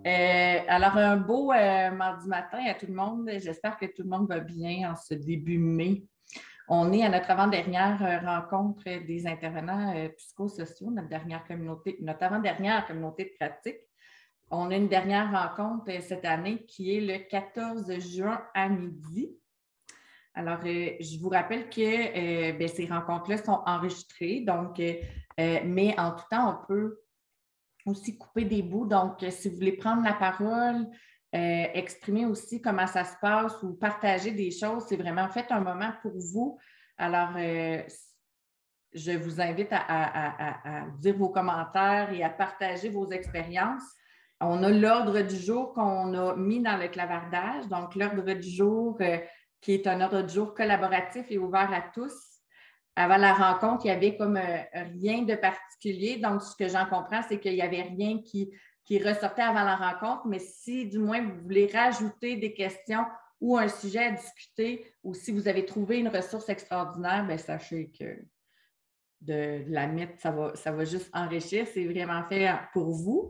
Alors, un beau mardi matin à tout le monde. J'espère que tout le monde va bien en ce début mai. On est à notre avant-dernière rencontre des intervenants psychosociaux, notre avant-dernière communauté de pratique. On a une dernière rencontre cette année qui est le 14 juin à midi. Alors, je vous rappelle que ces rencontres-là sont enregistrées, donc, mais en tout temps, on peut aussi couper des bouts. Donc, si vous voulez prendre la parole, exprimer aussi comment ça se passe ou partager des choses, c'est vraiment fait un moment pour vous. Alors, je vous invite à dire vos commentaires et à partager vos expériences. On a l'ordre du jour qu'on a mis dans le clavardage. Donc, l'ordre du jour qui est un ordre du jour collaboratif et ouvert à tous. Avant la rencontre, il y avait comme rien de particulier. Donc, ce que j'en comprends, c'est qu'il n'y avait rien qui ressortait avant la rencontre. Mais si, du moins, vous voulez rajouter des questions ou un sujet à discuter, ou si vous avez trouvé une ressource extraordinaire, bien, sachez que de la mettre, ça va juste enrichir. C'est vraiment fait pour vous.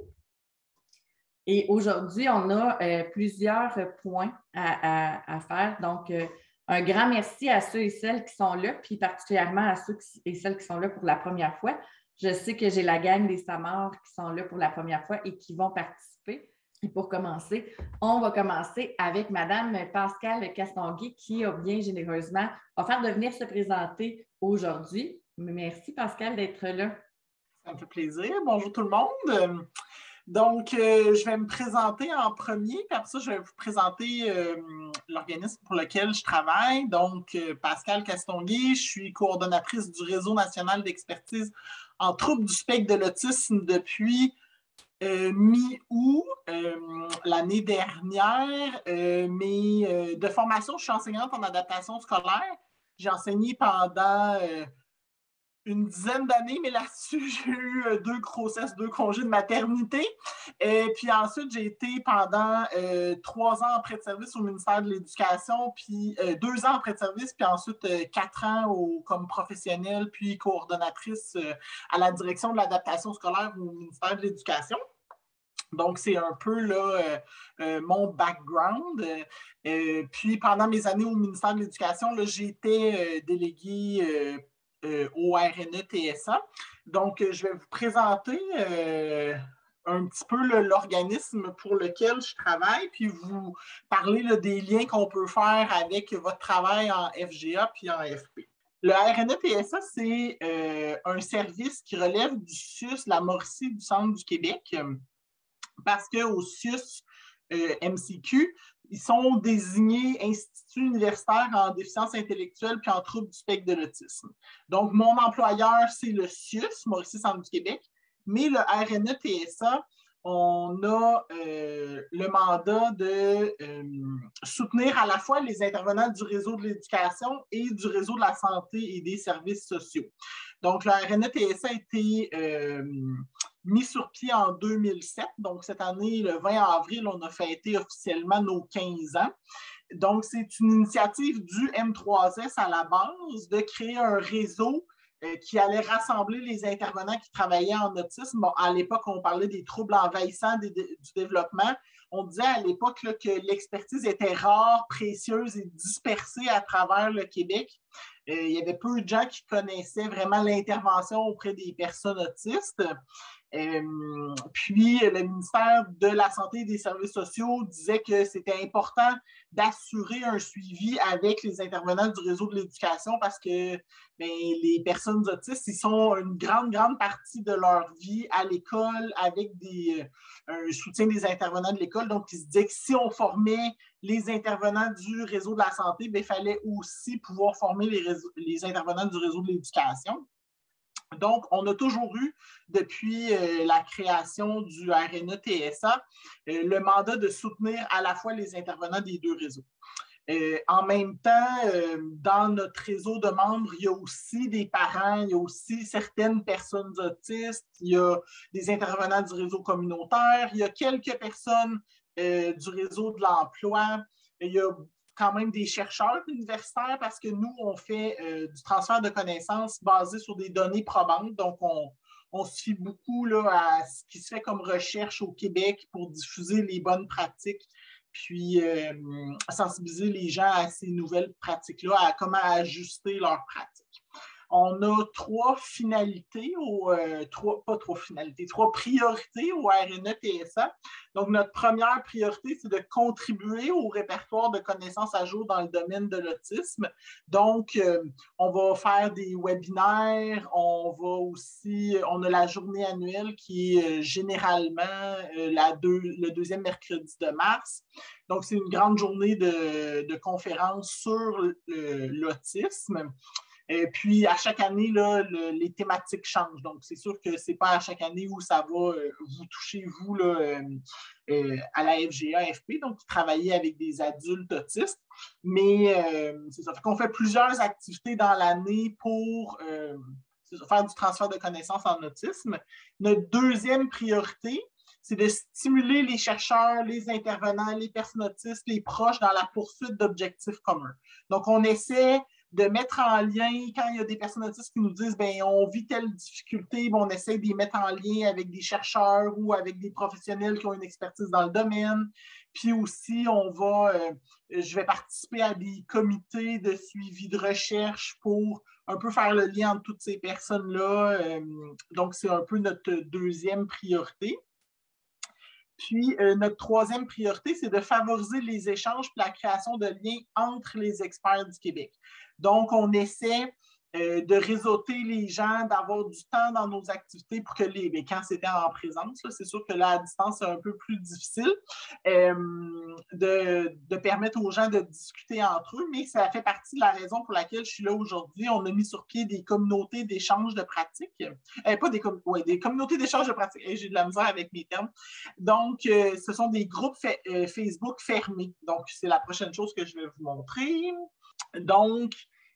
Et aujourd'hui, on a plusieurs points à faire. Donc, un grand merci à ceux et celles qui sont là, puis particulièrement à ceux et celles qui sont là pour la première fois. Je sais que j'ai la gang des Samars qui sont là pour la première fois et qui vont participer. Et pour commencer, on va commencer avec Mme Pascale Castonguay qui a bien généreusement offert de venir se présenter aujourd'hui. Merci Pascale d'être là. Ça me fait plaisir. Bonjour tout le monde. Donc, je vais me présenter en premier, puis après ça, je vais vous présenter l'organisme pour lequel je travaille. Donc, Pascale Castonguay, je suis coordonnatrice du Réseau national d'expertise en troubles du spectre de l'autisme depuis mi-août l'année dernière. Mais de formation, je suis enseignante en adaptation scolaire. J'ai enseigné pendant une dizaine d'années, mais là-dessus, j'ai eu 2 grossesses, 2 congés de maternité. Et puis ensuite, j'ai été pendant 3 ans en prêt de service au ministère de l'Éducation, puis 2 ans en prêt de service, puis ensuite 4 ans comme professionnelle, puis coordonnatrice à la direction de l'adaptation scolaire au ministère de l'Éducation. Donc, c'est un peu là, mon background. Puis, pendant mes années au ministère de l'Éducation, j'étais déléguée au RNE-TSA. Donc, je vais vous présenter un petit peu l'organisme pour lequel je travaille, puis vous parler des liens qu'on peut faire avec votre travail en FGA puis en FP. Le RNE-TSA, c'est un service qui relève du CIUS, la Mauricie du Centre du Québec, parce qu'au CIUS MCQ, ils sont désignés instituts universitaires en déficience intellectuelle puis en troubles du spectre de l'autisme. Donc, mon employeur, c'est le CIUS, Mauricie Centre du Québec, mais le RNE-TSA, on a le mandat de soutenir à la fois les intervenants du réseau de l'éducation et du réseau de la santé et des services sociaux. Donc, le RNE-TSA a été mis sur pied en 2007. Donc, cette année, le 20 avril, on a fêté officiellement nos 15 ans. Donc, c'est une initiative du M3S à la base de créer un réseau qui allait rassembler les intervenants qui travaillaient en autisme. Bon, à l'époque, on parlait des troubles envahissants du développement. On disait à l'époque que l'expertise était rare, précieuse et dispersée à travers le Québec. Il y avait peu de gens qui connaissaient vraiment l'intervention auprès des personnes autistes. Puis, le ministère de la Santé et des Services sociaux disait que c'était important d'assurer un suivi avec les intervenants du réseau de l'éducation parce que les personnes autistes, ils sont une grande partie de leur vie à l'école avec un soutien des intervenants de l'école. Donc, ils se disaient que si on formait les intervenants du réseau de la santé, il fallait aussi pouvoir former les intervenants du réseau de l'éducation. Donc, on a toujours eu, depuis la création du RNE-TSA, le mandat de soutenir à la fois les intervenants des 2 réseaux. En même temps, dans notre réseau de membres, il y a aussi des parents, il y a aussi certaines personnes autistes, il y a des intervenants du réseau communautaire, il y a quelques personnes du réseau de l'emploi, il y a quand même des chercheurs universitaires parce que nous, on fait du transfert de connaissances basé sur des données probantes. Donc, on se fie beaucoup là, à ce qui se fait comme recherche au Québec pour diffuser les bonnes pratiques, puis sensibiliser les gens à ces nouvelles pratiques-là, à comment ajuster leurs pratiques. On a trois priorités au RNE-TSA. Donc, notre première priorité, c'est de contribuer au répertoire de connaissances à jour dans le domaine de l'autisme. Donc, on va faire des webinaires, on a la journée annuelle qui est généralement le deuxième mercredi de mars. Donc, c'est une grande journée de conférences sur l'autisme. Puis, à chaque année, là, les thématiques changent. Donc, c'est sûr que ce n'est pas à chaque année où ça va vous toucher, vous, là, à la FGA-FP, donc travailler avec des adultes autistes. Mais c'est ça. Fait qu'on fait plusieurs activités dans l'année pour faire du transfert de connaissances en autisme. Notre deuxième priorité, c'est de stimuler les chercheurs, les intervenants, les personnes autistes, les proches dans la poursuite d'objectifs communs. Donc, on essaie de mettre en lien, quand il y a des personnes autistes qui nous disent ben on vit telle difficulté, ben, on essaie de les mettre en lien avec des chercheurs ou avec des professionnels qui ont une expertise dans le domaine. Puis aussi, je vais participer à des comités de suivi de recherche pour un peu faire le lien entre toutes ces personnes-là. Donc, c'est un peu notre deuxième priorité. Puis, notre troisième priorité, c'est de favoriser les échanges et la création de liens entre les experts du Québec. Donc, on essaie de réseauter les gens, d'avoir du temps dans nos activités pour que quand c'était en présence, là, c'est sûr que là, à distance, c'est un peu plus difficile, de permettre aux gens de discuter entre eux, mais ça fait partie de la raison pour laquelle je suis là aujourd'hui. On a mis sur pied des communautés d'échange de pratiques. Des communautés d'échange de pratiques. J'ai de la misère avec mes termes. Donc, ce sont des groupes Facebook fermés. Donc, c'est la prochaine chose que je vais vous montrer. Donc,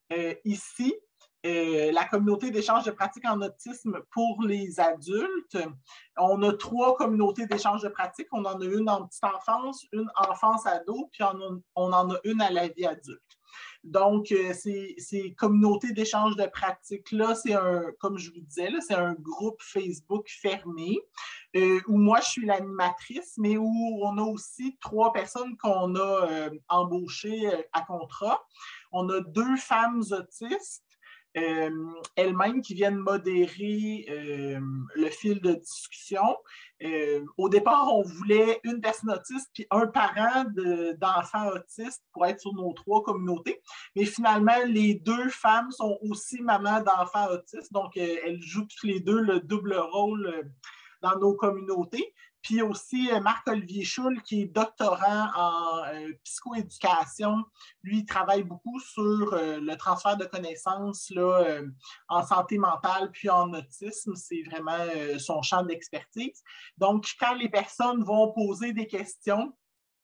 ici, la communauté d'échange de pratiques en autisme pour les adultes. On a 3 communautés d'échange de pratiques. On en a une en petite enfance, une enfance-ado, puis on en a une à la vie adulte. Donc, ces communautés d'échange de pratiques-là, comme je vous disais, c'est un groupe Facebook fermé où moi, je suis l'animatrice, mais où on a aussi 3 personnes qu'on a embauchées à contrat. On a 2 femmes autistes elles-mêmes qui viennent modérer le fil de discussion. Au départ, on voulait une personne autiste puis un parent d'enfants autistes pour être sur nos 3 communautés. Mais finalement, les 2 femmes sont aussi mamans d'enfants autistes. Donc, elles jouent toutes les 2 le double rôle dans nos communautés. Puis aussi, Marc-Olivier Schul, qui est doctorant en psychoéducation, lui, il travaille beaucoup sur le transfert de connaissances là, en santé mentale puis en autisme. C'est vraiment son champ d'expertise. Donc, quand les personnes vont poser des questions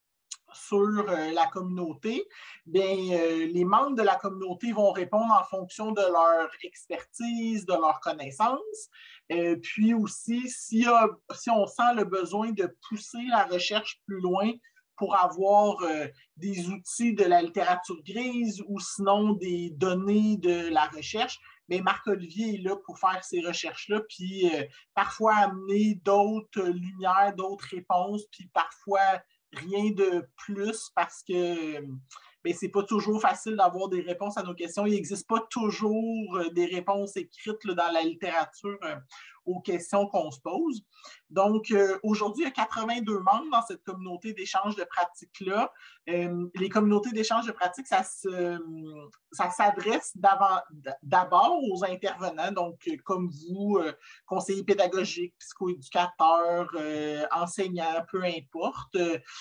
sur la communauté, bien, les membres de la communauté vont répondre en fonction de leur expertise, de leurs connaissances. Puis aussi, si on sent le besoin de pousser la recherche plus loin pour avoir des outils de la littérature grise ou sinon des données de la recherche, mais Marc-Olivier est là pour faire ces recherches-là, puis parfois amener d'autres lumières, d'autres réponses, puis parfois rien de plus parce que ce n'est pas toujours facile d'avoir des réponses à nos questions. Il n'existe pas toujours des réponses écrites là, dans la littérature aux questions qu'on se pose. Donc, aujourd'hui, il y a 82 membres dans cette communauté d'échange de pratiques-là. Les communautés d'échange de pratiques, ça s'adresse d'abord aux intervenants, donc comme vous, conseillers pédagogiques, psychoéducateurs, enseignants, peu importe.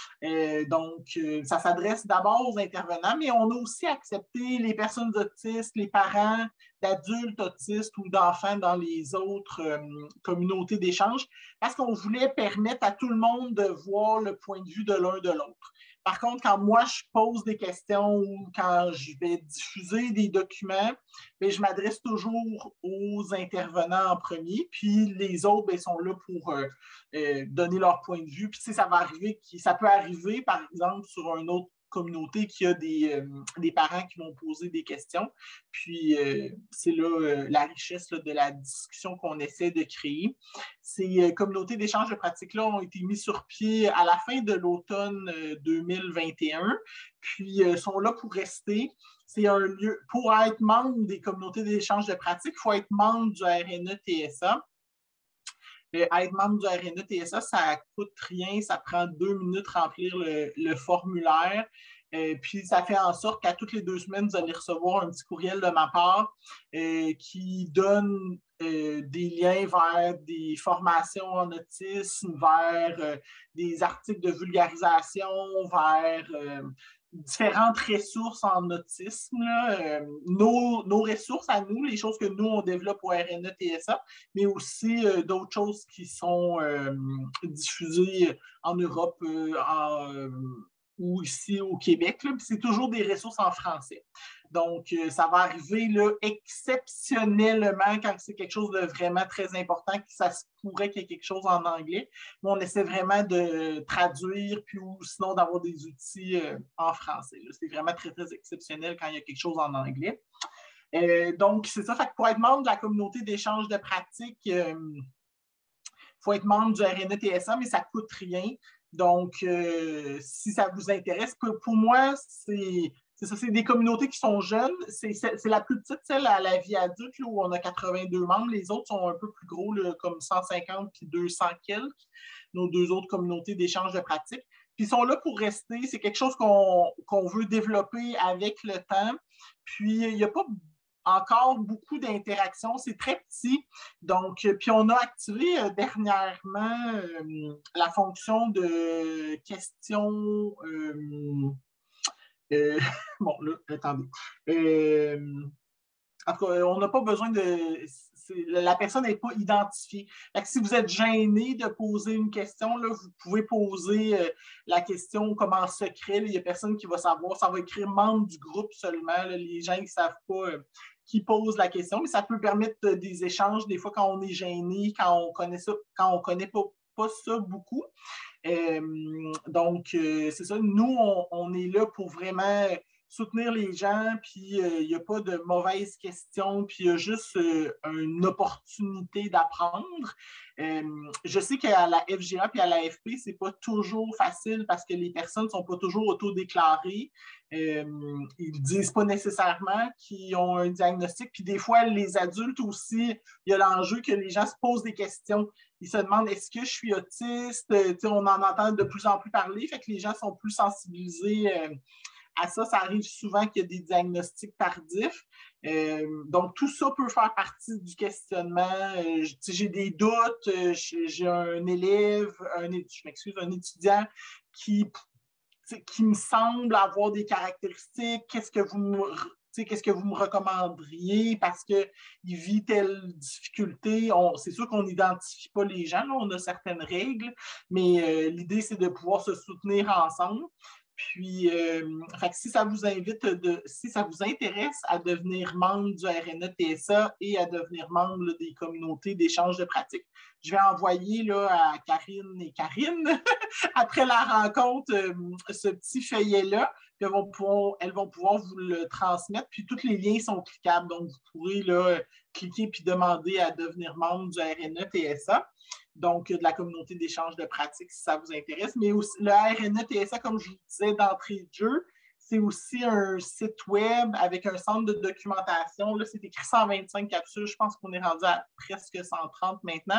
Donc, ça s'adresse d'abord aux intervenants, mais on a aussi accepté les personnes autistes, les parents d'adultes autistes ou d'enfants dans les autres communautés d'échange, parce qu'on voulait permettre à tout le monde de voir le point de vue de l'un de l'autre. Par contre, quand moi, je pose des questions ou quand je vais diffuser des documents, bien, je m'adresse toujours aux intervenants en premier, puis les autres bien, sont là pour donner leur point de vue. Puis ça peut arriver, par exemple, sur une autre communauté qu'il y a des parents qui vont poser des questions. Puis, c'est là la richesse là, de la discussion qu'on essaie de créer. Ces communautés d'échange de pratiques-là ont été mises sur pied à la fin de l'automne 2021, puis sont là pour rester. C'est un lieu, pour être membre des communautés d'échange de pratiques, il faut être membre du RNE-TSA. Être membre du RNE-TSA, ça ne coûte rien, ça prend 2 minutes remplir le formulaire. Puis ça fait en sorte qu'à toutes les 2 semaines, vous allez recevoir un petit courriel de ma part qui donne des liens vers des formations en autisme, vers des articles de vulgarisation, vers différentes ressources en autisme. Nos ressources à nous, les choses que nous, on développe au RNE-TSA, mais aussi d'autres choses qui sont diffusées en Europe ou ici au Québec. C'est toujours des ressources en français. Donc, ça va arriver là, exceptionnellement quand c'est quelque chose de vraiment très important, que ça se pourrait qu'il y ait quelque chose en anglais. Mais on essaie vraiment de traduire, puis ou sinon d'avoir des outils en français. C'est vraiment très, très exceptionnel quand il y a quelque chose en anglais. Donc, c'est ça. Fait que pour être membre de la communauté d'échange de pratiques, il faut être membre du RNE-TSA, mais ça ne coûte rien. Donc, si ça vous intéresse, pour moi, c'est ça, c'est des communautés qui sont jeunes. C'est la plus petite, celle à la vie adulte, là, où on a 82 membres. Les autres sont un peu plus gros, là, comme 150 puis 200 quelques, nos 2 autres communautés d'échange de pratiques. Puis ils sont là pour rester. C'est quelque chose qu'on veut développer avec le temps. Puis il n'y a pas encore beaucoup d'interactions. C'est très petit. Donc, puis on a activé dernièrement la fonction de questions... bon, là, attendez. En tout cas, on n'a pas besoin de... La personne n'est pas identifiée. Fait que si vous êtes gêné de poser une question, là, vous pouvez poser la question comme en secret. Là, il n'y a personne qui va savoir. Ça va écrire membre du groupe seulement. Là, les gens ne savent pas qui pose la question, mais ça peut permettre des échanges des fois quand on est gêné, quand on connaît ça, quand on ne connaît pas ça beaucoup. Donc, c'est ça. Nous, on est là pour vraiment soutenir les gens, puis il n'y a pas de mauvaises questions, puis il y a juste une opportunité d'apprendre. Je sais qu'à la FGA et à l'AFP, ce n'est pas toujours facile parce que les personnes ne sont pas toujours autodéclarées. Ils ne disent pas nécessairement qu'ils ont un diagnostic. Puis des fois, les adultes aussi, il y a l'enjeu que les gens se posent des questions. Ils se demandent, est-ce que je suis autiste? On en entend de plus en plus parler, fait que les gens sont plus sensibilisés à ça. Ça arrive souvent qu'il y a des diagnostics tardifs. Donc, tout ça peut faire partie du questionnement. J'ai des doutes, j'ai un élève, un étudiant qui me semble avoir des caractéristiques. Qu'est-ce que vous me recommanderiez parce qu'il vit telle difficulté? C'est sûr qu'on n'identifie pas les gens, là, on a certaines règles, mais l'idée, c'est de pouvoir se soutenir ensemble. Puis, si ça vous si ça vous intéresse à devenir membre du RNE-TSA et à devenir membre là, des communautés d'échange de pratiques, je vais envoyer là, à Karine et Karine, après la rencontre, ce petit feuillet-là. Elles vont pouvoir vous le transmettre. Puis tous les liens sont cliquables. Donc, vous pourrez là, cliquer puis demander à devenir membre du RNE-TSA. Donc, de la communauté d'échange de pratiques, si ça vous intéresse. Mais aussi, le RNE-TSA, comme je vous disais d'entrée de jeu, c'est aussi un site web avec un centre de documentation. Là, c'est écrit 125 capsules. Je pense qu'on est rendu à presque 130 maintenant.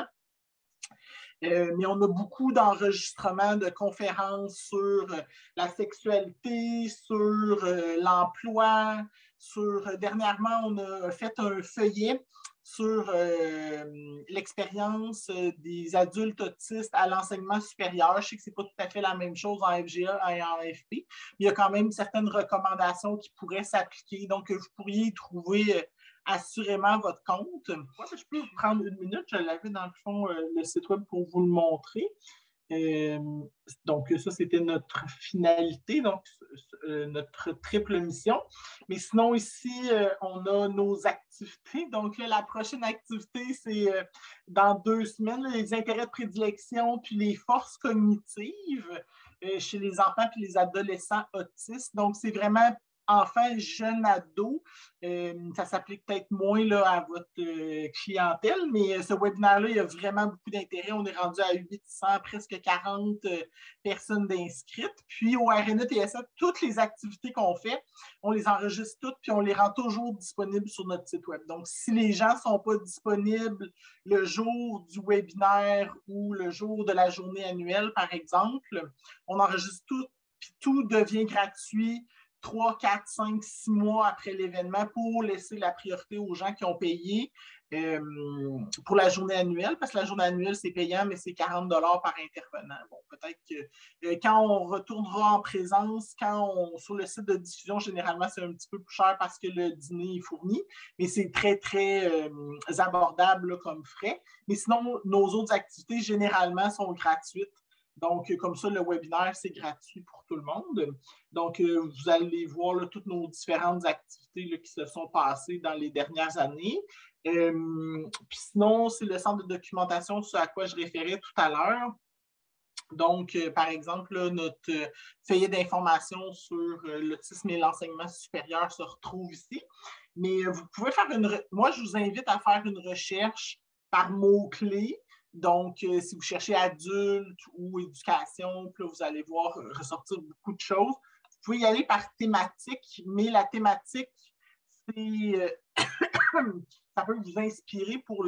Mais on a beaucoup d'enregistrements de conférences sur la sexualité, sur l'emploi. Dernièrement, on a fait un feuillet sur l'expérience des adultes autistes à l'enseignement supérieur. Je sais que ce n'est pas tout à fait la même chose en FGA et en AFP, mais il y a quand même certaines recommandations qui pourraient s'appliquer. Donc, vous pourriez y trouver assurément votre compte. Moi, je peux vous prendre 1 minute. Je l'avais dans le fond, le site web pour vous le montrer. Donc, ça, c'était notre finalité, donc notre triple mission. Mais sinon, ici, on a nos activités. Donc, là, la prochaine activité, c'est dans 2 semaines, les intérêts de prédilection puis les forces cognitives. chez les enfants et les adolescents autistes. Donc, c'est vraiment enfants, jeunes, ados. Ça s'applique peut-être moins là, à votre clientèle, mais ce webinaire-là, il y a vraiment beaucoup d'intérêt. On est rendu à 800, presque 40 personnes d'inscrites. Puis au RNE-TSA, toutes les activités qu'on fait, on les enregistre toutes, puis on les rend toujours disponibles sur notre site web. Donc, si les gens ne sont pas disponibles le jour du webinaire ou le jour de la journée annuelle, par exemple, on enregistre tout, puis tout devient gratuit 3, 4, 5, 6 mois après l'événement pour laisser la priorité aux gens qui ont payé pour la journée annuelle, parce que la journée annuelle, c'est payant, mais c'est 40 $ par intervenant. Bon, peut-être que quand on retournera en présence, sur le site de diffusion, généralement, c'est un petit peu plus cher parce que le dîner est fourni, mais c'est très, très abordable là, comme frais. Mais sinon, nos autres activités, généralement, sont gratuites. Donc, comme ça, le webinaire, c'est gratuit pour tout le monde. Donc, vous allez voir là, toutes nos différentes activités là, qui se sont passées dans les dernières années. Puis sinon, c'est le centre de documentation, ce à quoi je référais tout à l'heure. Donc, par exemple, là, notre feuillet d'information sur l'autisme et l'enseignement supérieur se retrouve ici. Mais vous pouvez faire moi, je vous invite à faire une recherche par mots-clés. Donc, si vous cherchez adulte ou éducation, puis là, vous allez voir ressortir beaucoup de choses. Vous pouvez y aller par thématique, mais la thématique, c'est ça peut vous inspirer pour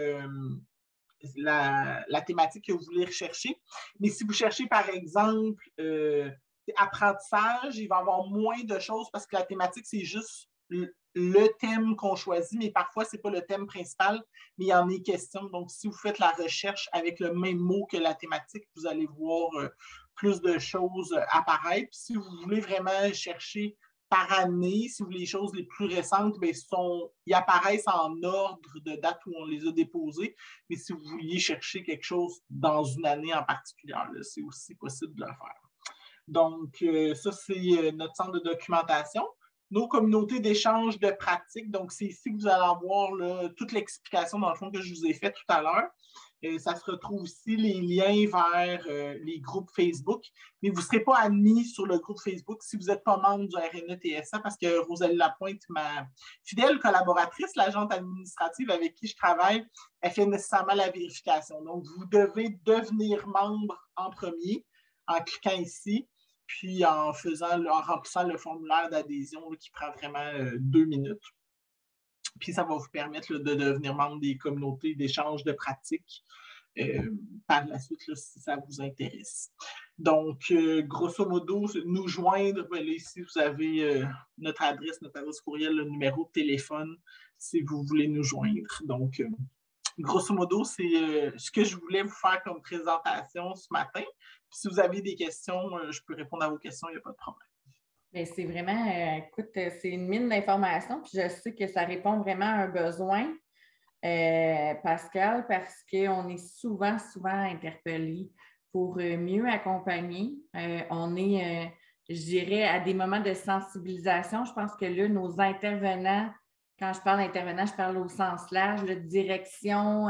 la thématique que vous voulez rechercher. Mais si vous cherchez, par exemple, apprentissage, il va y avoir moins de choses parce que la thématique, c'est juste le thème qu'on choisit, mais parfois, ce n'est pas le thème principal, mais il y en est question. Donc, si vous faites la recherche avec le même mot que la thématique, vous allez voir plus de choses apparaître. Puis, si vous voulez vraiment chercher par année, si vous voulez les choses les plus récentes, bien, ils apparaissent en ordre de date où on les a déposées. Mais si vous vouliez chercher quelque chose dans une année en particulier, c'est aussi possible de le faire. Donc, ça, c'est notre centre de documentation. Nos communautés d'échange de pratiques. Donc, c'est ici que vous allez avoir là, toute l'explication, dans le fond, que je vous ai fait tout à l'heure. Ça se retrouve aussi, les liens vers les groupes Facebook. Mais vous ne serez pas admis sur le groupe Facebook si vous n'êtes pas membre du RNE-TSA parce que Rosalie Lapointe, ma fidèle collaboratrice, l'agente administrative avec qui je travaille, elle fait nécessairement la vérification. Donc, vous devez devenir membre en premier en cliquant ici. Puis en remplissant le formulaire d'adhésion qui prend vraiment 2 minutes. Puis ça va vous permettre là, de devenir membre des communautés d'échange de pratiques par la suite, là, si ça vous intéresse. Donc, grosso modo, nous joindre, là, ici, vous avez notre adresse courriel, le numéro de téléphone, si vous voulez nous joindre. Donc, grosso modo, c'est ce que je voulais vous faire comme présentation ce matin. Puis si vous avez des questions, je peux répondre à vos questions, il n'y a pas de problème. Bien, c'est vraiment, écoute, c'est une mine d'informations, puis je sais que ça répond vraiment à un besoin, Pascal, parce qu'on est souvent interpellés pour mieux accompagner. On est, je dirais, à des moments de sensibilisation. Je pense que là, nos intervenants, quand je parle d'intervenants, je parle au sens large, de direction,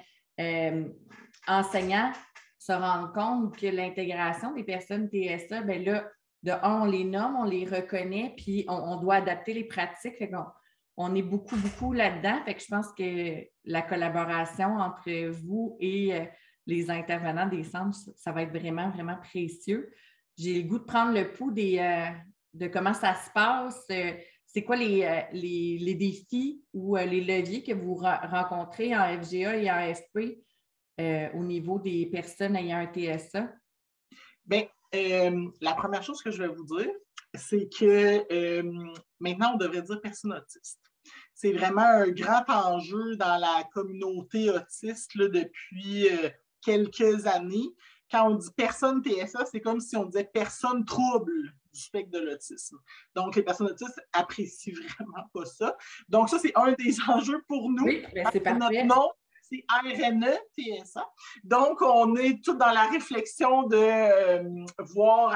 enseignants, se rendent compte que l'intégration des personnes TSA, bien là, de un, on les nomme, on les reconnaît, puis on doit adapter les pratiques. Fait on est beaucoup là-dedans. Fait que je pense que la collaboration entre vous et les intervenants des centres, ça va être vraiment précieux. J'ai le goût de prendre le pouls de comment ça se passe. C'est quoi les défis ou les leviers que vous rencontrez en FGA et en FP au niveau des personnes ayant un TSA? Bien, la première chose que je vais vous dire, c'est que maintenant, on devrait dire personne autiste. C'est vraiment un grand enjeu dans la communauté autiste là, depuis quelques années. Quand on dit personne TSA, c'est comme si on disait personne trouble du spectre de l'autisme. Donc, les personnes autistes apprécient vraiment pas ça. Donc, ça, c'est un des enjeux pour nous. Oui, c'est parfait. Notre nom, c'est RNE-TSA. Donc, on est tous dans la réflexion de voir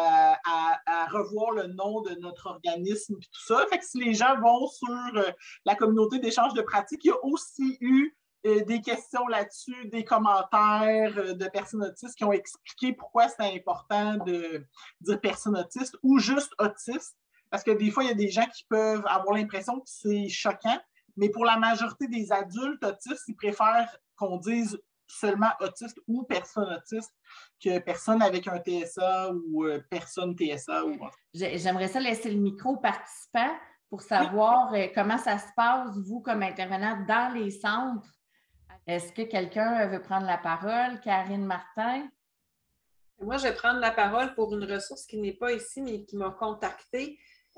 à revoir le nom de notre organisme et tout ça. Fait que si les gens vont sur la communauté d'échange de pratiques, il y a aussi eu des questions là-dessus, des commentaires de personnes autistes qui ont expliqué pourquoi c'est important de dire personne autiste ou juste autiste. Parce que des fois, il y a des gens qui peuvent avoir l'impression que c'est choquant, mais pour la majorité des adultes autistes, ils préfèrent qu'on dise seulement autiste ou personne autiste que personne avec un TSA ou personne TSA. J'aimerais ça laisser le micro aux participants pour savoir comment ça se passe, vous, comme intervenante dans les centres. Est-ce que quelqu'un veut prendre la parole? Karine Martin? Moi, je vais prendre la parole pour une ressource qui n'est pas ici, mais qui m'a contactée.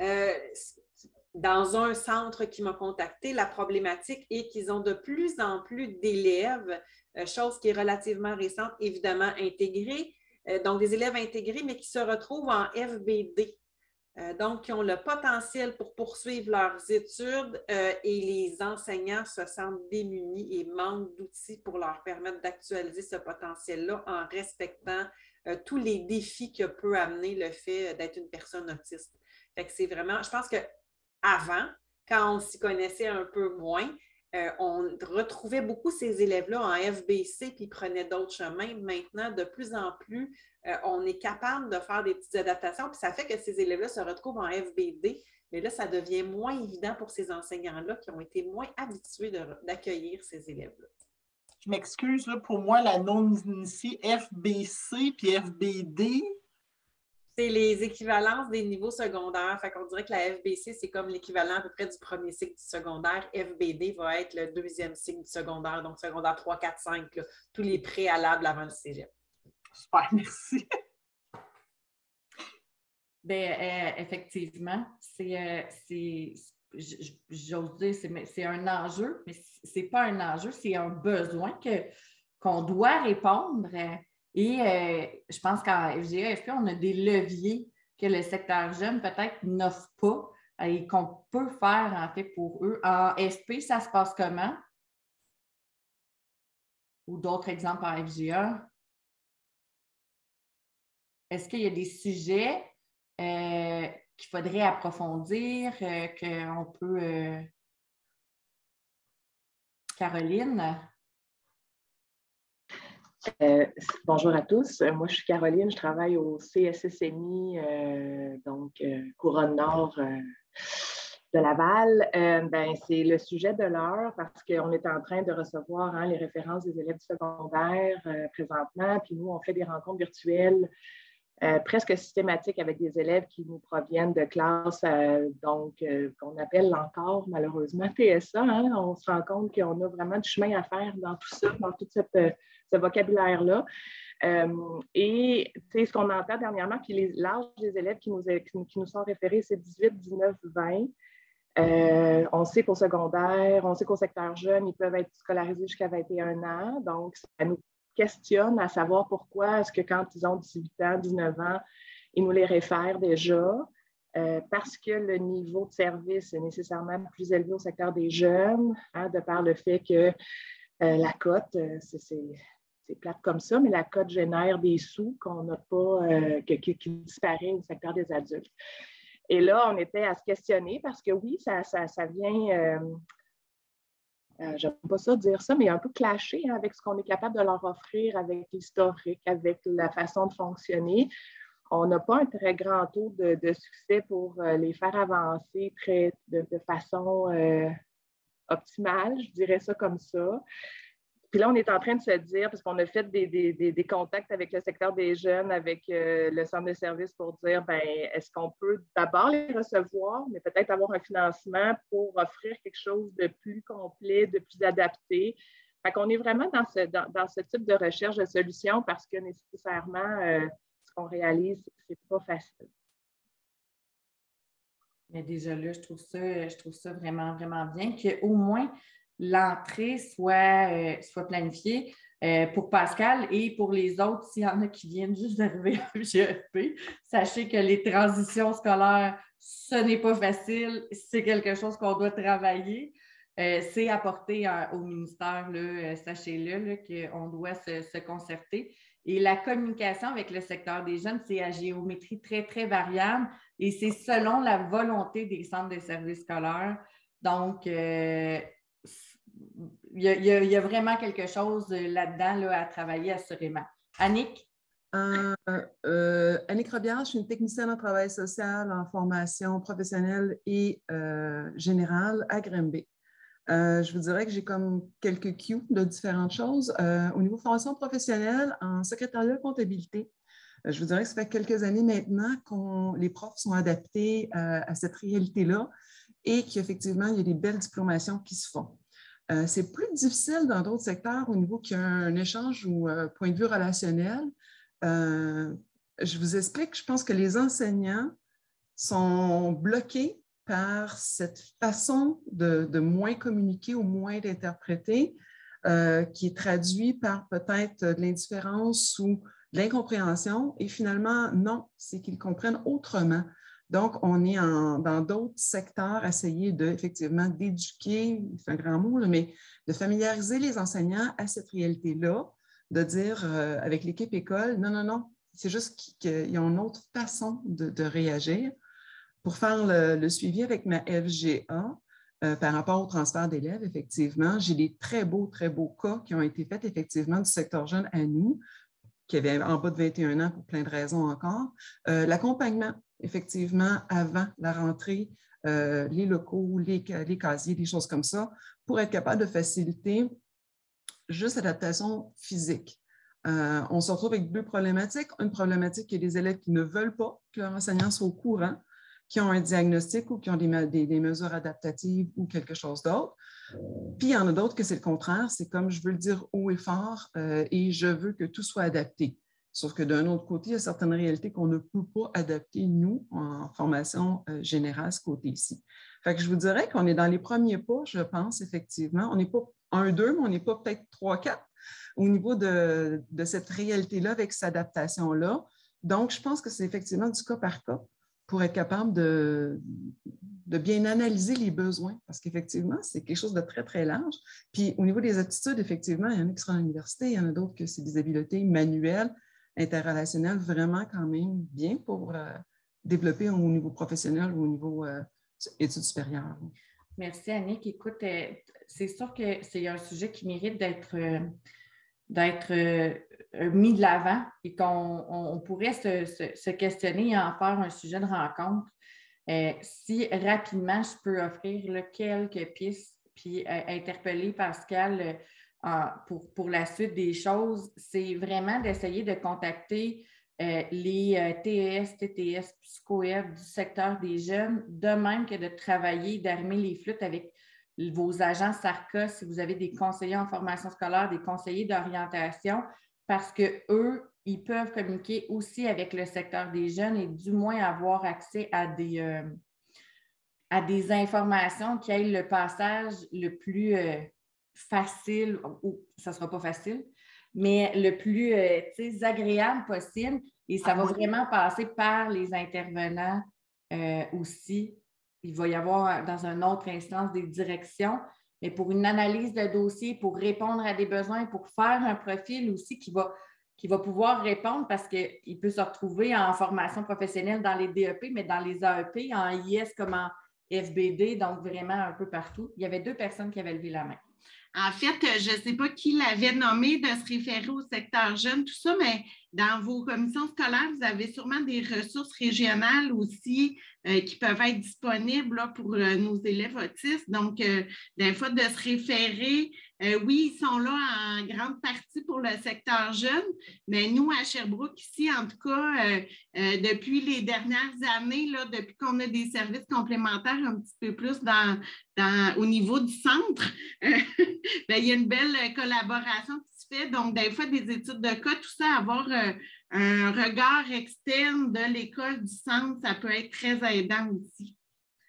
Dans un centre qui m'a contacté, la problématique est qu'ils ont de plus en plus d'élèves, chose qui est relativement récente, évidemment intégrée, donc des élèves intégrés, mais qui se retrouvent en FBD. Donc, qui ont le potentiel pour poursuivre leurs études et les enseignants se sentent démunis et manquent d'outils pour leur permettre d'actualiser ce potentiel-là en respectant tous les défis que peut amener le fait d'être une personne autiste. Fait que c'est vraiment, je pense qu'avant, quand on s'y connaissait un peu moins, on retrouvait beaucoup ces élèves-là en FBC puis ils prenaient d'autres chemins. Maintenant, de plus en plus, on est capable de faire des petites adaptations puis ça fait que ces élèves-là se retrouvent en FBD. Mais là, ça devient moins évident pour ces enseignants-là qui ont été moins habitués d'accueillir ces élèves-là. Je m'excuse, là, pour moi, la non-initiée FBC puis FBD. C'est les équivalences des niveaux secondaires. Fait qu'on dirait que la FBC, c'est comme l'équivalent à peu près du premier cycle du secondaire. FBD va être le deuxième cycle du secondaire, donc secondaire 3, 4, 5, là, tous les préalables avant le cégep. Super, merci. Bien, effectivement, j'ose dire, c'est un enjeu, mais ce n'est pas un enjeu, c'est un besoin qu'on doit répondre. Et je pense qu'en FGA, FP, on a des leviers que le secteur jeune peut-être n'offre pas et qu'on peut faire en fait pour eux. En FP, ça se passe comment? Ou d'autres exemples en FGA? Est-ce qu'il y a des sujets qu'il faudrait approfondir, qu'on peut... Caroline? Bonjour à tous. Moi, je suis Caroline. Je travaille au CSSMI, Couronne Nord de Laval. C'est le sujet de l'heure parce qu'on est en train de recevoir les références des élèves du secondaire présentement. Puis nous, on fait des rencontres virtuelles presque systématiques avec des élèves qui nous proviennent de classes qu'on appelle encore malheureusement TSA. On se rend compte qu'on a vraiment du chemin à faire dans tout ça, dans tout ce vocabulaire-là. Et ce qu'on entend dernièrement, puis l'âge des élèves qui nous sont référés, c'est 18, 19, 20. On sait qu'au secondaire, on sait qu'au secteur jeune, ils peuvent être scolarisés jusqu'à 21 ans. Donc, ça nous questionne à savoir pourquoi est-ce que quand ils ont 18 ans, 19 ans, ils nous les réfèrent déjà. Parce que le niveau de service est nécessairement plus élevé au secteur des jeunes, de par le fait que la cote, c'est plate comme ça, mais la cote génère des sous qu'on n'a pas, qui disparaît au secteur des adultes. Et là, on était à se questionner parce que oui, ça vient, j'aime pas ça dire ça, mais un peu clasher avec ce qu'on est capable de leur offrir, avec l'historique, avec la façon de fonctionner. On n'a pas un très grand taux de succès pour les faire avancer de façon optimale, je dirais ça comme ça. Puis là, on est en train de se dire, parce qu'on a fait des contacts avec le secteur des jeunes, avec le centre de services pour dire, est-ce qu'on peut d'abord les recevoir, mais peut-être avoir un financement pour offrir quelque chose de plus complet, de plus adapté. Fait qu'on est vraiment dans ce type de recherche de solutions parce que nécessairement, ce qu'on réalise, c'est pas facile. Mais déjà là, je trouve ça vraiment, vraiment bien qu'au moins l'entrée soit planifiée pour Pascal et pour les autres, s'il y en a qui viennent juste d'arriver à GFP. Sachez que les transitions scolaires, ce n'est pas facile, c'est quelque chose qu'on doit travailler. C'est apporté au ministère, sachez-le, qu'on doit se concerter. Et la communication avec le secteur des jeunes, c'est à géométrie très, très variable et c'est selon la volonté des centres de services scolaires. Donc, il y a vraiment quelque chose là-dedans là, à travailler assurément. Annick? Annick Robillard, je suis une technicienne en travail social, en formation professionnelle et générale à Granby. Je vous dirais que j'ai comme quelques cues de différentes choses. Au niveau formation professionnelle, en secrétariat comptabilité, je vous dirais que ça fait quelques années maintenant que les profs sont adaptés à cette réalité-là et qu'effectivement, il y a des belles diplomations qui se font. C'est plus difficile dans d'autres secteurs au niveau qu'il y a un échange ou point de vue relationnel. Je vous explique, je pense que les enseignants sont bloqués par cette façon de moins communiquer ou moins d'interpréter, qui est traduit par peut-être de l'indifférence ou de l'incompréhension. Et finalement, non, c'est qu'ils comprennent autrement. Donc, on est dans d'autres secteurs à essayer effectivement d'éduquer, c'est un grand mot, là, mais de familiariser les enseignants à cette réalité-là, de dire avec l'équipe école, non, non, non, c'est juste qu'ils ont une autre façon de réagir. Pour faire le suivi avec ma FGA, par rapport au transfert d'élèves, effectivement, j'ai des très beaux cas qui ont été faits effectivement du secteur jeune à nous, qui avaient en bas de 21 ans pour plein de raisons encore. L'accompagnement, effectivement, avant la rentrée, les locaux, les casiers, des choses comme ça, pour être capable de faciliter juste l'adaptation physique. On se retrouve avec deux problématiques. Une problématique, il y a des élèves qui ne veulent pas que leur enseignant soit au courant, qui ont un diagnostic ou qui ont des mesures adaptatives ou quelque chose d'autre. Puis, il y en a d'autres que c'est le contraire. C'est comme je veux le dire haut et fort et je veux que tout soit adapté. Sauf que d'un autre côté, il y a certaines réalités qu'on ne peut pas adapter, nous, en formation générale, ce côté-ci. Fait que je vous dirais qu'on est dans les premiers pas, je pense, effectivement. On n'est pas 1-2, mais on n'est pas peut-être 3-4 au niveau de cette réalité-là avec cette adaptation-là. Donc, je pense que c'est effectivement du cas par cas pour être capable de bien analyser les besoins, parce qu'effectivement, c'est quelque chose de très, très large. Puis au niveau des aptitudes, effectivement, il y en a qui seront à l'université, il y en a d'autres que c'est des habiletés manuelles, interrelationnelles, vraiment quand même bien pour développer au niveau professionnel ou au niveau études supérieures. Merci, Annick. Écoute, c'est sûr que c'est un sujet qui mérite d'être mis de l'avant et qu'on pourrait se questionner et en faire un sujet de rencontre. Si rapidement, je peux offrir quelques pistes puis interpeller Pascal pour la suite des choses, c'est vraiment d'essayer de contacter les TES, TTS, psycho-ed du secteur des jeunes, de même que de travailler, d'armer les flûtes avec vos agents SARCA, si vous avez des conseillers en formation scolaire, des conseillers d'orientation, parce qu'eux, ils peuvent communiquer aussi avec le secteur des jeunes et du moins avoir accès à des informations qui aient le passage le plus facile, ou ça ne sera pas facile, mais le plus agréable possible. Et ça va vraiment passer par les intervenants aussi. Il va y avoir dans une autre instance des directions, mais pour une analyse de dossier, pour répondre à des besoins, pour faire un profil aussi qui va pouvoir répondre parce qu'il peut se retrouver en formation professionnelle dans les DEP, mais dans les AEP, en IS comme en FBD, donc vraiment un peu partout. Il y avait 2 personnes qui avaient levé la main. En fait, je ne sais pas qui l'avait nommé de se référer au secteur jeune, tout ça, mais dans vos commissions scolaires, vous avez sûrement des ressources régionales aussi qui peuvent être disponibles là, pour nos élèves autistes. Donc, des fois, de se référer, oui, ils sont là en grande partie pour le secteur jeune, mais nous, à Sherbrooke, ici, en tout cas, depuis les dernières années, là, depuis qu'on a des services complémentaires un petit peu plus au niveau du centre, bien, il y a une belle collaboration qui se fait. Donc, des fois, des études de cas, tout ça, avoir un regard externe de l'école du centre, ça peut être très aidant aussi.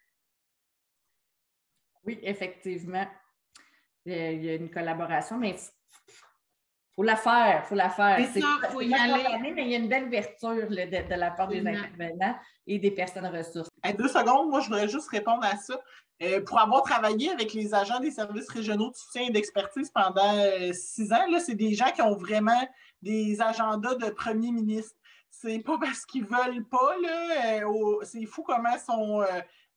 Oui, effectivement. Il y a une collaboration, mais il faut la faire. C'est ça, il faut y aller. Mais il y a une belle ouverture de la part des intervenants et des personnes ressources. 2 secondes, moi, je voudrais juste répondre à ça. Pour avoir travaillé avec les agents des services régionaux de soutien et d'expertise pendant 6 ans, là, c'est des gens qui ont vraiment des agendas de premier ministre. C'est pas parce qu'ils veulent pas, là, c'est fou comment ils sont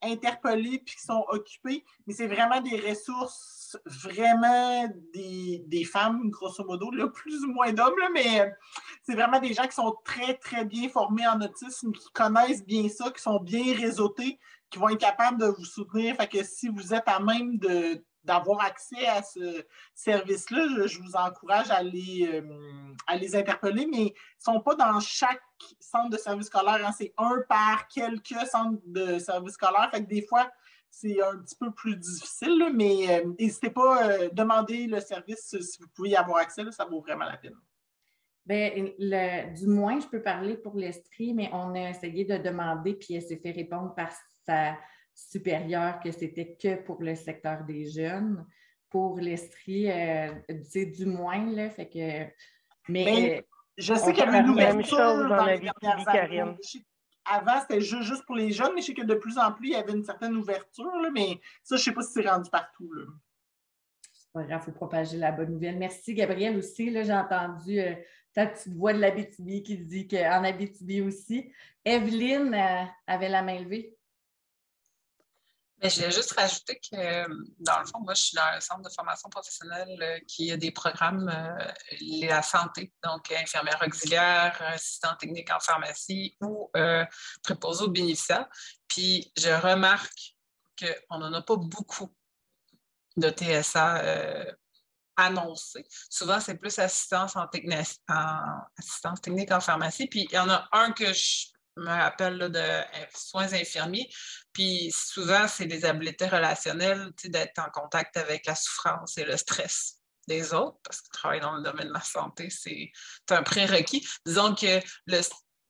interpellés puis qui sont occupés, mais c'est vraiment des ressources, vraiment des femmes, grosso modo, là, plus ou moins d'hommes, là, mais c'est vraiment des gens qui sont très, très bien formés en autisme, qui connaissent bien ça, qui sont bien réseautés, qui vont être capables de vous soutenir. Fait que si vous êtes à même d'avoir accès à ce service-là, je vous encourage à les interpeller, mais ils ne sont pas dans chaque centre de service scolaire. Hein. C'est un par quelques centres de service scolaire. Fait que des fois, c'est un petit peu plus difficile, là, mais n'hésitez pas à demander le service si vous pouvez y avoir accès. Là, ça vaut vraiment la peine. Bien, du moins, je peux parler pour l'Estrie, mais on a essayé de demander, puis elle s'est fait répondre par sa supérieure que c'était que pour le secteur des jeunes. Pour l'Estrie, c'est du moins, là, fait que... Mais je sais qu'il y avait une ouverture dans les dernières années. Avant, c'était juste pour les jeunes, mais je sais que de plus en plus, il y avait une certaine ouverture, là, mais ça, je ne sais pas si c'est rendu partout. Là. C'est pas grave, il faut propager la bonne nouvelle. Merci, Gabrielle, aussi. Là, j'ai entendu ta petite voix de l'Abitibi qui dit qu'en Abitibi aussi. Evelyne avait la main levée. Mais je voulais juste rajouter que, dans le fond, moi, je suis dans un centre de formation professionnelle qui a des programmes la santé, donc infirmière auxiliaire, assistant technique en pharmacie ou préposé aux bénéficiaires. Puis, je remarque qu'on n'en a pas beaucoup de TSA annoncés. Souvent, c'est plus assistance technique en pharmacie. Puis, il y en a un que je me rappelle là, de soins infirmiers. Puis souvent, c'est des habiletés relationnelles, d'être en contact avec la souffrance et le stress des autres, parce que travailler dans le domaine de la santé, c'est un prérequis. Disons que le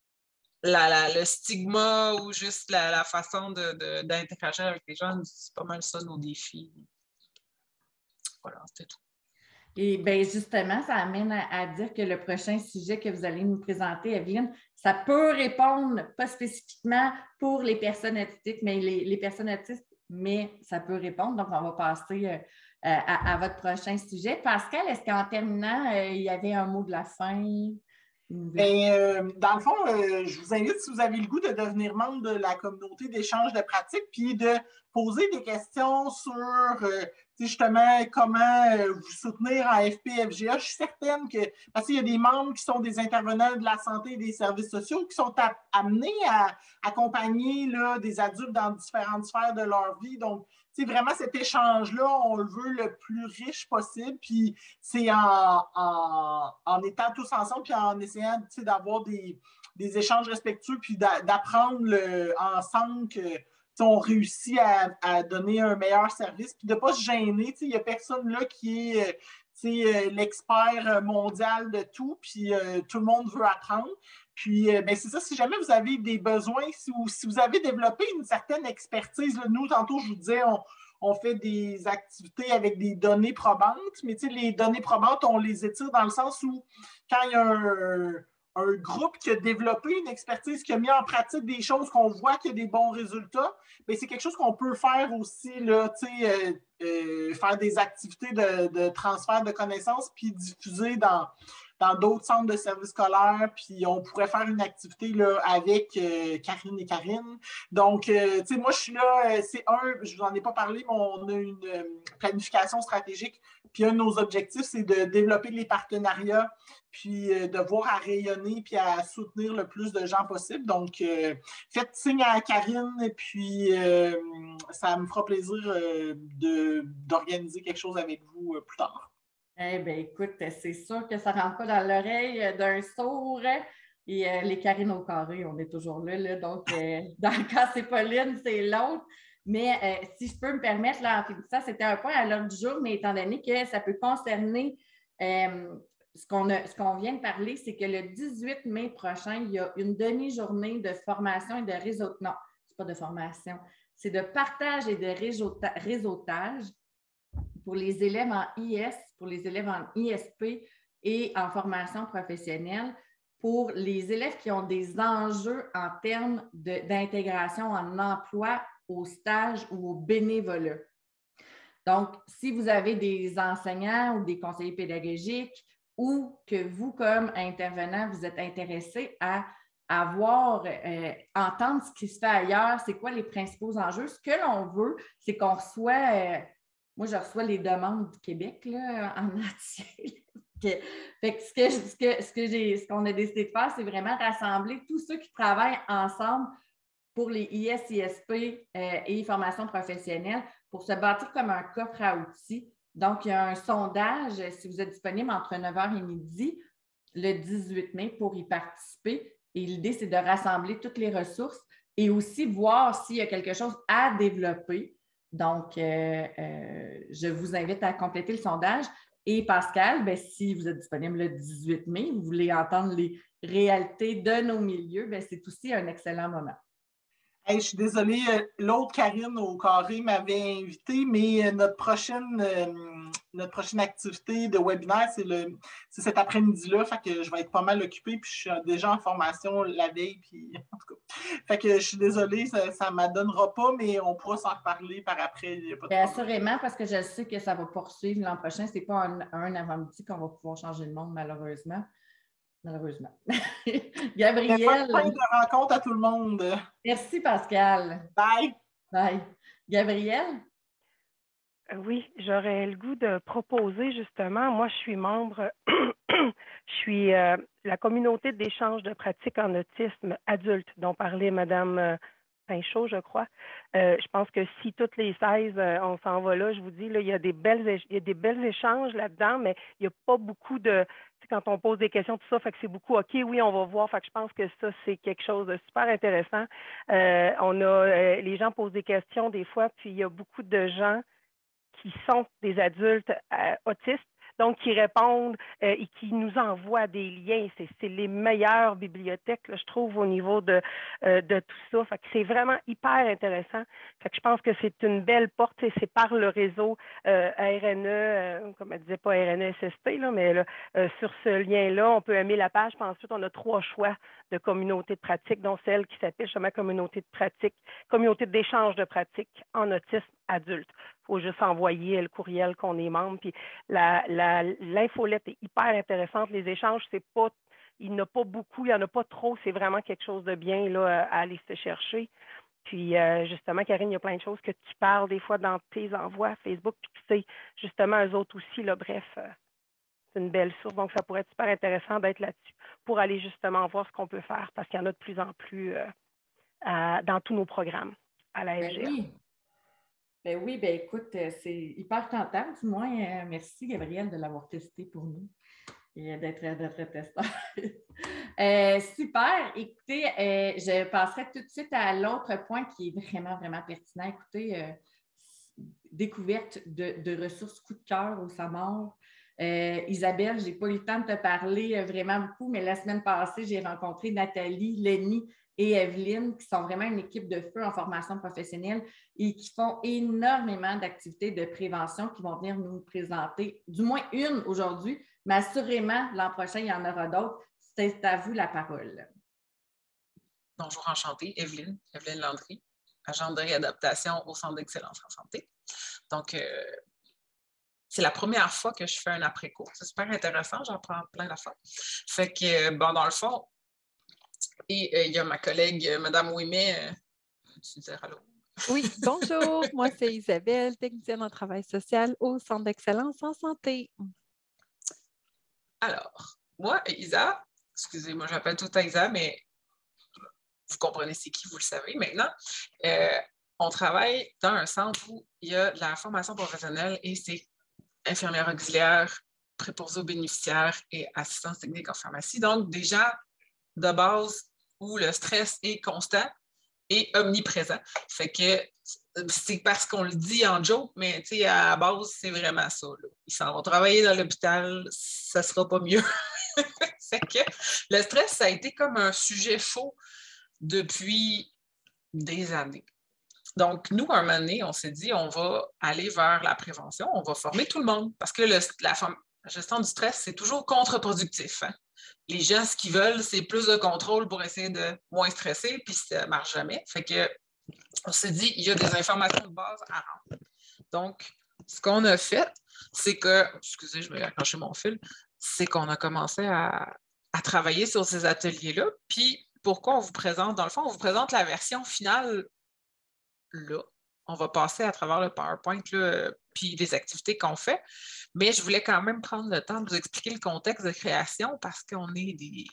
stigma ou juste la façon d'interagir avec les gens, c'est pas mal ça nos défis. Voilà, c'était tout. Et bien, justement, ça amène à dire que le prochain sujet que vous allez nous présenter, Evelyne, ça peut répondre, pas spécifiquement pour les personnes autistes, mais les personnes autistes, mais ça peut répondre. Donc, on va passer à votre prochain sujet. Pascal, est-ce qu'en terminant, il y avait un mot de la fin? Bien, dans le fond, je vous invite, si vous avez le goût, de devenir membre de la communauté d'échange de pratiques, puis de poser des questions sur justement comment vous soutenir en FP-FGA. Je suis certaine que, parce qu'il y a des membres qui sont des intervenants de la santé et des services sociaux qui sont amenés à accompagner là, des adultes dans différentes sphères de leur vie. Donc, vraiment, cet échange-là, on le veut le plus riche possible. Puis, c'est en étant tous ensemble, puis en essayant d'avoir des échanges respectueux, puis d'apprendre ensemble que on réussit à donner un meilleur service, puis de ne pas se gêner. Il n'y a personne là qui est l'expert mondial de tout, puis tout le monde veut apprendre. Puis, c'est ça, si jamais vous avez des besoins, si vous avez développé une certaine expertise, là, nous, tantôt, je vous disais, on fait des activités avec des données probantes, mais les données probantes, on les étire dans le sens où, quand il y a un groupe qui a développé une expertise, qui a mis en pratique des choses qu'on voit qu'il y a des bons résultats, bien, c'est quelque chose qu'on peut faire aussi, là, faire des activités de transfert de connaissances, puis diffuser dans d'autres centres de services scolaires, puis on pourrait faire une activité là, avec Karine et Karine. Donc, moi, je suis là, je vous en ai pas parlé, mais on a une planification stratégique, puis un de nos objectifs, c'est de développer les partenariats, puis de voir à rayonner, puis à soutenir le plus de gens possible. Donc, faites signe à Karine, et puis ça me fera plaisir d'organiser quelque chose avec vous plus tard. Eh bien, écoute, c'est sûr que ça ne rentre pas dans l'oreille d'un sourd. Et les Karine au carré, on est toujours là. Donc, dans le cas, c'est Pauline, c'est l'autre. Mais si je peux me permettre, là, en finissant, c'était un point à l'ordre du jour, mais étant donné que ça peut concerner ce qu'on vient de parler, c'est que le 18 mai prochain, il y a une demi-journée de formation et de réseautage. Non, ce n'est pas de formation, c'est de partage et de réseautage pour les élèves en IS, pour les élèves en ISP et en formation professionnelle, pour les élèves qui ont des enjeux en termes d'intégration en emploi, au stage ou au bénévolat. Donc, si vous avez des enseignants ou des conseillers pédagogiques ou que vous, comme intervenant, vous êtes intéressé à entendre ce qui se fait ailleurs, c'est quoi les principaux enjeux. Ce que l'on veut, c'est qu'on reçoit, moi je reçois les demandes du Québec là, en entier. Fait que ce qu'on a décidé de faire, c'est vraiment rassembler tous ceux qui travaillent ensemble pour les IS, ISP et formation professionnelle pour se bâtir comme un coffre à outils. Donc, il y a un sondage, si vous êtes disponible entre 9h et midi, le 18 mai pour y participer. Et l'idée, c'est de rassembler toutes les ressources et aussi voir s'il y a quelque chose à développer. Donc, je vous invite à compléter le sondage. Et Pascal, bien, si vous êtes disponible le 18 mai, vous voulez entendre les réalités de nos milieux, bien, c'est aussi un excellent moment. Hey, je suis désolée, l'autre Karine au carré m'avait invité, mais notre prochaine activité de webinaire, c'est cet après-midi-là. Fait que je vais être pas mal occupée, puis je suis déjà en formation la veille, puis en tout cas. Fait que je suis désolée, ça ne m'adonnera pas, mais on pourra s'en reparler par après. Il y a pas de problème. Assurément, parce que je sais que ça va poursuivre l'an prochain. Ce n'est pas un avant-midi qu'on va pouvoir changer le monde, malheureusement. Malheureusement. Gabrielle. Fin de rencontre à tout le monde. Merci, Pascal. Bye. Bye. Gabrielle? Oui, j'aurais le goût de proposer justement, moi je suis membre, je suis la communauté d'échange de pratiques en autisme adulte dont parlait Mme Pinchot, je crois. Je pense que si toutes les 16, on s'en va là, je vous dis, là, il y a des belles échanges là-dedans, mais il n'y a pas beaucoup de... Quand on pose des questions, tout ça, fait que c'est beaucoup, OK, oui, on va voir. Fait que je pense que ça, c'est quelque chose de super intéressant. Les gens posent des questions des fois, puis il y a beaucoup de gens qui sont des adultes autistes, donc qui répondent et qui nous envoient des liens. C'est les meilleures bibliothèques, là, je trouve, au niveau de tout ça. Fait que c'est vraiment hyper intéressant. Fait que je pense que c'est une belle porte et c'est par le réseau RNE, comme elle disait, pas RNE-SST, là, mais là, sur ce lien-là, on peut aimer la page. Puis ensuite, on a 3 choix de communautés de pratique, dont celle qui s'appelle justement communauté de pratique, communauté d'échange de pratiques en autisme adulte. Il faut juste envoyer le courriel qu'on est membre. Puis l'infolette est hyper intéressante. Les échanges, c'est pas, il n'y en a pas beaucoup, il n'y en a pas trop. C'est vraiment quelque chose de bien là, à aller se chercher. Puis justement, Karine, il y a plein de choses que tu parles des fois dans tes envois Facebook, puis tu sais, justement, eux autres aussi, là, bref, c'est une belle source. Donc, ça pourrait être super intéressant d'être là-dessus pour aller justement voir ce qu'on peut faire parce qu'il y en a de plus en plus dans tous nos programmes à la FGA. Oui, écoute, c'est hyper tentant, du moins. Merci, Gabrielle, de l'avoir testé pour nous et d'être testeur. Super. Écoutez, je passerai tout de suite à l'autre point qui est vraiment, vraiment pertinent. Écoutez, découverte de ressources coup de cœur au SAMOR. Isabelle, je n'ai pas eu le temps de te parler vraiment beaucoup, mais la semaine passée, j'ai rencontré Nathalie, Lenny et Evelyne, qui sont vraiment une équipe de feu en formation professionnelle et qui font énormément d'activités de prévention qui vont venir nous présenter, du moins une aujourd'hui, mais assurément, l'an prochain, il y en aura d'autres. C'est à vous la parole. Bonjour, enchantée, Evelyne Landry, agente de réadaptation au Centre d'excellence en santé. Donc, c'est la première fois que je fais un après-cours. C'est super intéressant, j'en prends plein d'affaires. Fait que, bon, dans le fond, et il y a ma collègue, Mme Ouimet, tu dis allô? Oui, bonjour, moi c'est Isabelle, technicienne en travail social au Centre d'excellence en santé. Alors, moi et Isa, excusez-moi, j'appelle tout le temps Isa, mais vous comprenez c'est qui, vous le savez maintenant. On travaille dans un centre où il y a de la formation professionnelle et c'est infirmière auxiliaire, préposée aux bénéficiaires et assistance technique en pharmacie. Donc, des gens de base où le stress est constant et omniprésent. Fait que c'est parce qu'on le dit en joke, mais à la base, c'est vraiment ça. Là. Ils s'en vont travailler dans l'hôpital, ça ne sera pas mieux. Fait que le stress, ça a été comme un sujet chaud depuis des années. Donc, nous, un moment donné, on s'est dit, on va aller vers la prévention, on va former tout le monde parce que la gestion du stress, c'est toujours contre-productif. Hein? Les gens, ce qu'ils veulent, c'est plus de contrôle pour essayer de moins stresser, puis ça ne marche jamais. Fait que, on s'est dit, il y a des informations de base à rendre. Donc, ce qu'on a fait, c'est que, excusez, je vais accrocher mon fil, c'est qu'on a commencé à travailler sur ces ateliers-là, puis pourquoi on vous présente, dans le fond, on vous présente la version finale là. On va passer à travers le PowerPoint là, puis les activités qu'on fait. Mais je voulais quand même prendre le temps de vous expliquer le contexte de création parce qu'on est des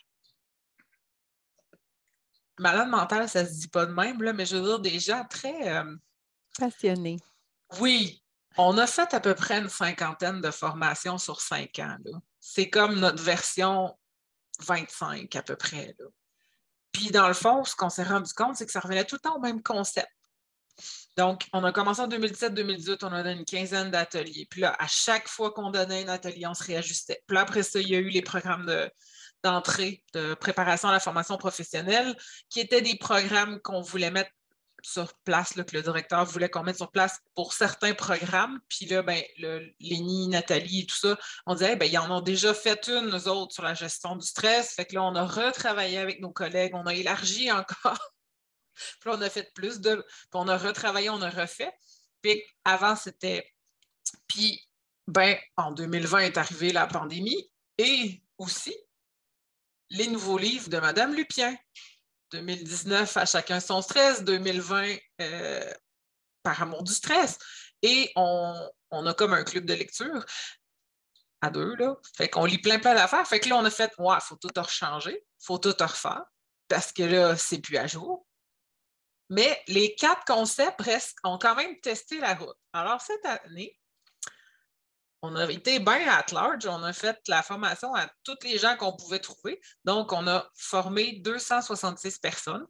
malades mentales, ça se dit pas de même, là, mais je veux dire des gens très passionnés. Oui, on a fait à peu près une 50aine de formations sur 5 ans. Là. C'est comme notre version 25 à peu près. Là. Puis dans le fond, ce qu'on s'est rendu compte, c'est que ça revenait tout le temps au même concept. Donc, on a commencé en 2017-2018, on a donné une quinzaine d'ateliers. Puis là, à chaque fois qu'on donnait un atelier, on se réajustait. Puis là, après ça, il y a eu les programmes d'entrée, de préparation à la formation professionnelle, qui étaient des programmes qu'on voulait mettre sur place, là, que le directeur voulait qu'on mette sur place pour certains programmes. Puis là, ben, Lénie, Nathalie et tout ça, on disait, ben, ils en ont déjà fait une, nous autres, sur la gestion du stress. Fait que là, on a retravaillé avec nos collègues, on a élargi encore. Puis là, on a fait plus de... Puis on a retravaillé, on a refait. Puis avant, c'était... Puis, ben, en 2020 est arrivée la pandémie et aussi les nouveaux livres de Mme Lupien. 2019, à chacun son stress. 2020, par amour du stress. Et on a comme un club de lecture à 2, là. Fait qu'on lit plein d'affaires. Fait que là, on a fait, ouais, il faut tout rechanger, il faut tout refaire, parce que là, c'est plus à jour. Mais les 4 concepts presque ont quand même testé la route. Alors, cette année, on a été bien at large. On a fait la formation à tous les gens qu'on pouvait trouver. Donc, on a formé 266 personnes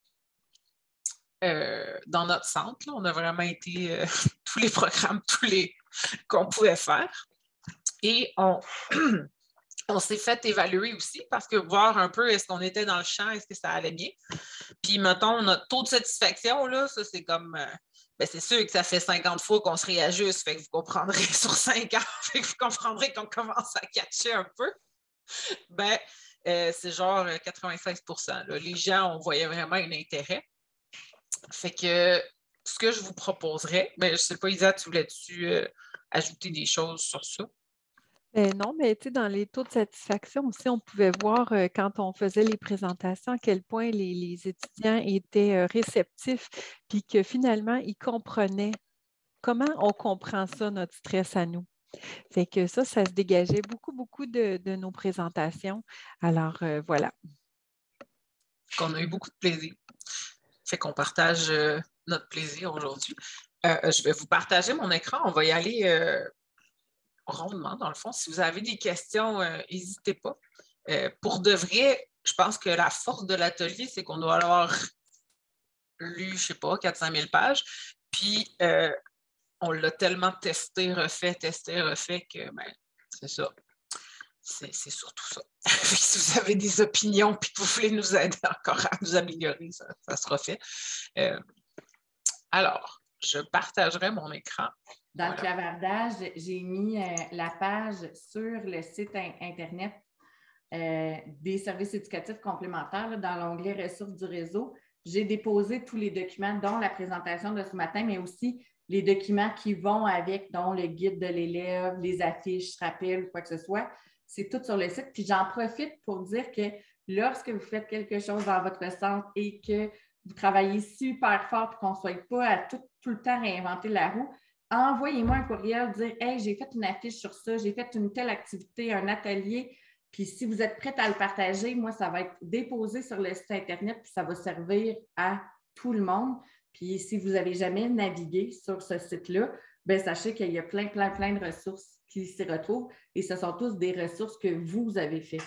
dans notre centre. Là. On a vraiment été tous les programmes, qu'on pouvait faire. Et on s'est fait évaluer aussi parce que voir un peu est-ce qu'on était dans le champ, est-ce que ça allait bien. Puis, mettons, notre taux de satisfaction, là, ça, c'est comme... ben, c'est sûr que ça fait 50 fois qu'on se réajuste, fait que vous comprendrez sur 5 ans, fait que vous comprendrez qu'on commence à catcher un peu. Ben, c'est genre 96 %. Là. Les gens, on voyait vraiment un intérêt. Fait que ce que je vous proposerais, ben, je ne sais pas, Isa, tu voulais-tu ajouter des choses sur ça? Non, mais tu sais, dans les taux de satisfaction aussi, on pouvait voir quand on faisait les présentations à quel point les étudiants étaient réceptifs, puis que finalement, ils comprenaient comment on comprend ça, notre stress à nous. Fait que ça se dégageait beaucoup de nos présentations. Alors, voilà. On a eu beaucoup de plaisir. Fait qu'on partage notre plaisir aujourd'hui. Je vais vous partager mon écran. On va y aller rondement, dans le fond. Si vous avez des questions, n'hésitez pas. Pour de vrai, je pense que la force de l'atelier, c'est qu'on doit avoir lu, je ne sais pas, 400 000 pages. Puis, on l'a tellement testé, refait que, ben, c'est ça. C'est surtout ça. Si vous avez des opinions et que vous voulez nous aider encore à nous améliorer, ça sera fait. Alors, je partagerai mon écran. Dans le clavardage, j'ai mis la page sur le site Internet des services éducatifs complémentaires là, dans l'onglet ressources du réseau. J'ai déposé tous les documents, dont la présentation de ce matin, mais aussi les documents qui vont avec, dont le guide de l'élève, les affiches, rappels ou quoi que ce soit. C'est tout sur le site. Puis j'en profite pour dire que lorsque vous faites quelque chose dans votre centre et que vous travaillez super fort et qu'on ne soit pas à tout le temps réinventer la roue, envoyez-moi un courriel, dire « Hey, j'ai fait une affiche sur ça, j'ai fait une telle activité, un atelier. » Puis si vous êtes prête à le partager, moi, ça va être déposé sur le site Internet puis ça va servir à tout le monde. Puis si vous n'avez jamais navigué sur ce site-là, bien, sachez qu'il y a plein de ressources qui s'y retrouvent et ce sont tous des ressources que vous avez faites.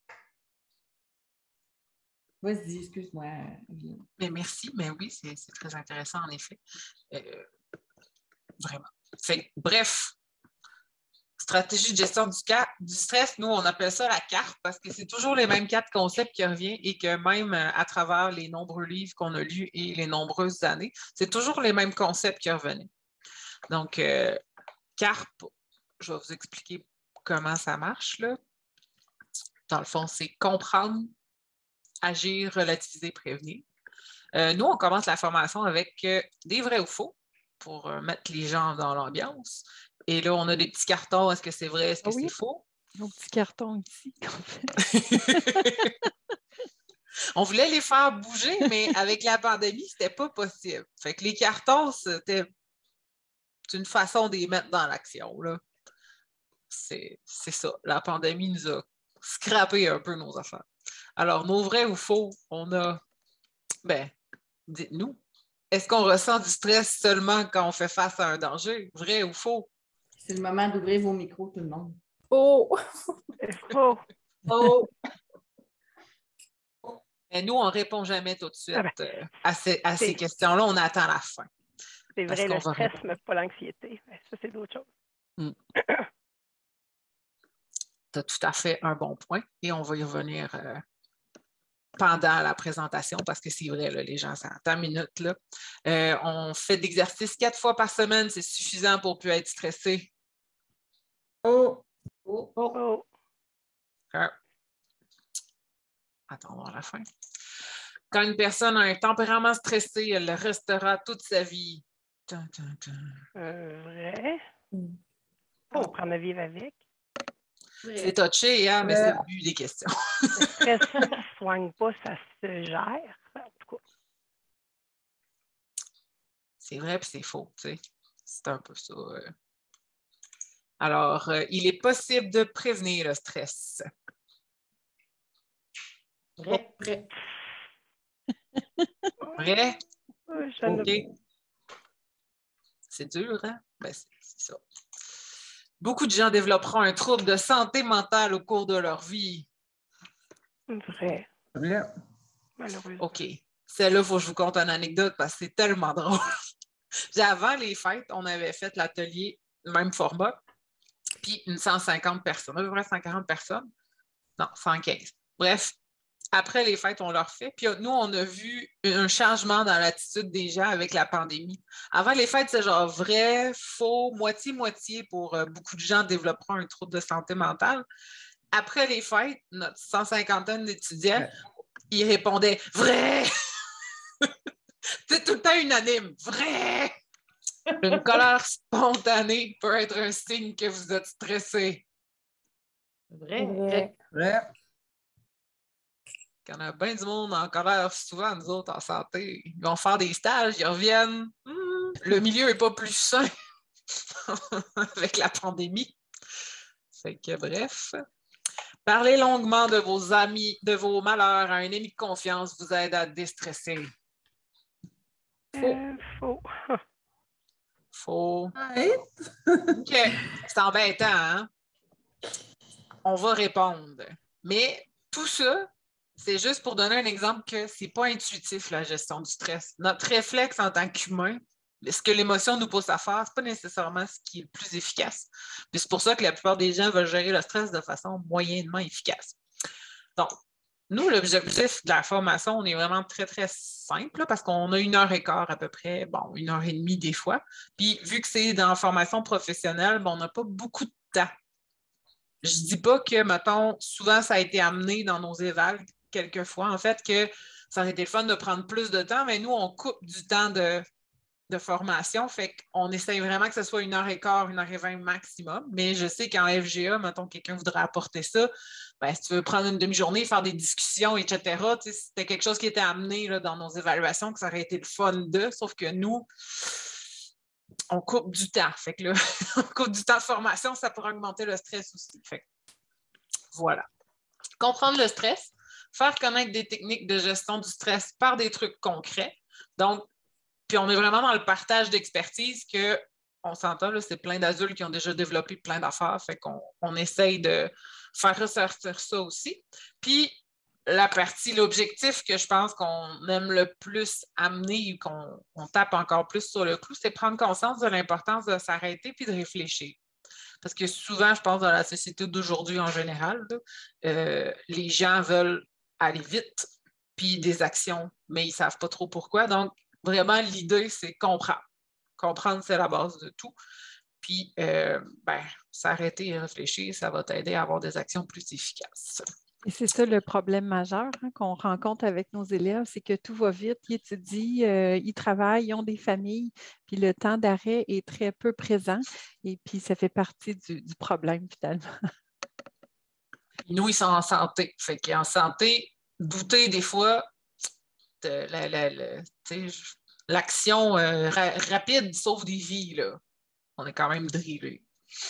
Vas-y, excuse-moi. Mais merci, mais oui, c'est très intéressant en effet. Vraiment. Bref, stratégie de gestion du stress, nous, on appelle ça la carte parce que c'est toujours les mêmes 4 concepts qui reviennent et que même à travers les nombreux livres qu'on a lus et les nombreuses années, c'est toujours les mêmes concepts qui revenaient. Donc, CARP, je vais vous expliquer comment ça marche, là. Dans le fond, c'est comprendre, agir, relativiser, prévenir. Nous, on commence la formation avec des vrais ou faux pour mettre les gens dans l'ambiance. Et là, on a des petits cartons. Est-ce que c'est vrai? Est-ce que c'est faux? Nos petits cartons ici, en fait. On voulait les faire bouger, mais avec la pandémie, c'était pas possible. Fait que les cartons, c'était une façon de les mettre dans l'action, là. C'est ça. La pandémie nous a scrappé un peu nos affaires. Alors, nos vrais ou faux, on a... Ben, dites-nous. Est-ce qu'on ressent du stress seulement quand on fait face à un danger? Vrai ou faux? C'est le moment d'ouvrir vos micros, tout le monde. Oh! Faux. Oh! Mais nous, on ne répond jamais tout de suite Ah ben, à ces questions-là. On attend la fin. C'est Parce vrai, qu'on le va stress, répondre. mais pas l'anxiété. Mais ça, c'est d'autres choses. Tu as tout à fait un bon point et on va y revenir pendant la présentation parce que c'est vrai, là, les gens s'entendent une minute. Là. On fait d'exercice 4 fois par semaine, c'est suffisant pour ne plus être stressé. Oh! Oh! Oh. Attendons la fin. Quand une personne a un tempérament stressé, elle le restera toute sa vie. Vrai. Faut apprendre à vivre avec. C'est touché, hein, mais c'est le but des questions. Le stress ne se soigne pas, ça se gère. En tout cas. C'est vrai puis c'est faux, tu sais. C'est un peu ça. Alors, il est possible de prévenir le stress. Vrai. Vrai? OK. C'est dur, hein? Ben, c'est ça. Beaucoup de gens développeront un trouble de santé mentale au cours de leur vie. Vrai. Vrai. Malheureusement. OK. Celle-là, il faut que je vous conte une anecdote parce que c'est tellement drôle. Avant les fêtes, on avait fait l'atelier, même format, puis une 150 personnes, à peu près 140 personnes. Non, 115. Bref, après les fêtes, on leur fait. Puis nous, on a vu un changement dans l'attitude des gens avec la pandémie. Avant les fêtes, c'est genre vrai, faux, moitié-moitié pour beaucoup de gens développeront un trouble de santé mentale. Après les fêtes, notre 150aine d'étudiants, ils répondaient « Vrai! » C'est tout le temps unanime. « Vrai! » Une colère spontanée peut être un signe que vous êtes stressé. Vrai. Vrai. Il y en a bien du monde en colère, souvent, nous autres, en santé. Ils vont faire des stages, ils reviennent. Le milieu n'est pas plus sain avec la pandémie. Fait que, bref. Parler longuement de vos amis, de vos malheurs à un ami de confiance vous aide à déstresser. Faux. Faux. Right. OK. C'est embêtant, hein? On va répondre. Mais tout ça, c'est juste pour donner un exemple que c'est pas intuitif, la gestion du stress. Notre réflexe en tant qu'humain, ce que l'émotion nous pousse à faire, c'est pas nécessairement ce qui est le plus efficace. Puis c'est pour ça que la plupart des gens veulent gérer le stress de façon moyennement efficace. Donc, nous, l'objectif de la formation, on est vraiment très, très simple là, parce qu'on a 1h15 à peu près, bon, 1h30 des fois. Puis, vu que c'est dans la formation professionnelle, on n'a pas beaucoup de temps. Je ne dis pas que, mettons, souvent, ça a été amené dans nos évals quelquefois, en fait, que ça aurait été le fun de prendre plus de temps, mais nous, on coupe du temps de formation, fait qu'on essaye vraiment que ce soit 1h15, 1h20 maximum, mais je sais qu'en FGA, mettons, quelqu'un voudrait apporter ça, ben, si tu veux prendre une demi-journée, faire des discussions, etc., c'était quelque chose qui était amené là, dans nos évaluations, que ça aurait été le fun sauf que nous, on coupe du temps. Fait que là, on coupe du temps de formation, ça pourrait augmenter le stress aussi. Fait que, voilà. Comprendre le stress, faire connaître des techniques de gestion du stress par des trucs concrets. Donc, puis on est vraiment dans le partage d'expertise qu'on s'entend, là, c'est plein d'adultes qui ont déjà développé plein d'affaires, fait qu'on essaye de faire ressortir ça aussi. Puis la partie, l'objectif que je pense qu'on aime le plus amener ou qu'on tape encore plus sur le clou, c'est prendre conscience de l'importance de s'arrêter puis de réfléchir. Parce que souvent, je pense dans la société d'aujourd'hui en général, là, les gens veulent aller vite puis des actions, mais ils ne savent pas trop pourquoi. Donc, vraiment, l'idée, c'est comprendre. Comprendre, c'est la base de tout. Puis, s'arrêter et réfléchir, ça va t'aider à avoir des actions plus efficaces. Et c'est ça le problème majeur qu'on rencontre avec nos élèves, c'est que tout va vite, ils étudient, ils travaillent, ils ont des familles, puis le temps d'arrêt est très peu présent et puis ça fait partie du problème finalement. Nous, ils sont en santé. Fait qu'en santé, douter des fois de l'action rapide sauve des vies, là. On est quand même drillé.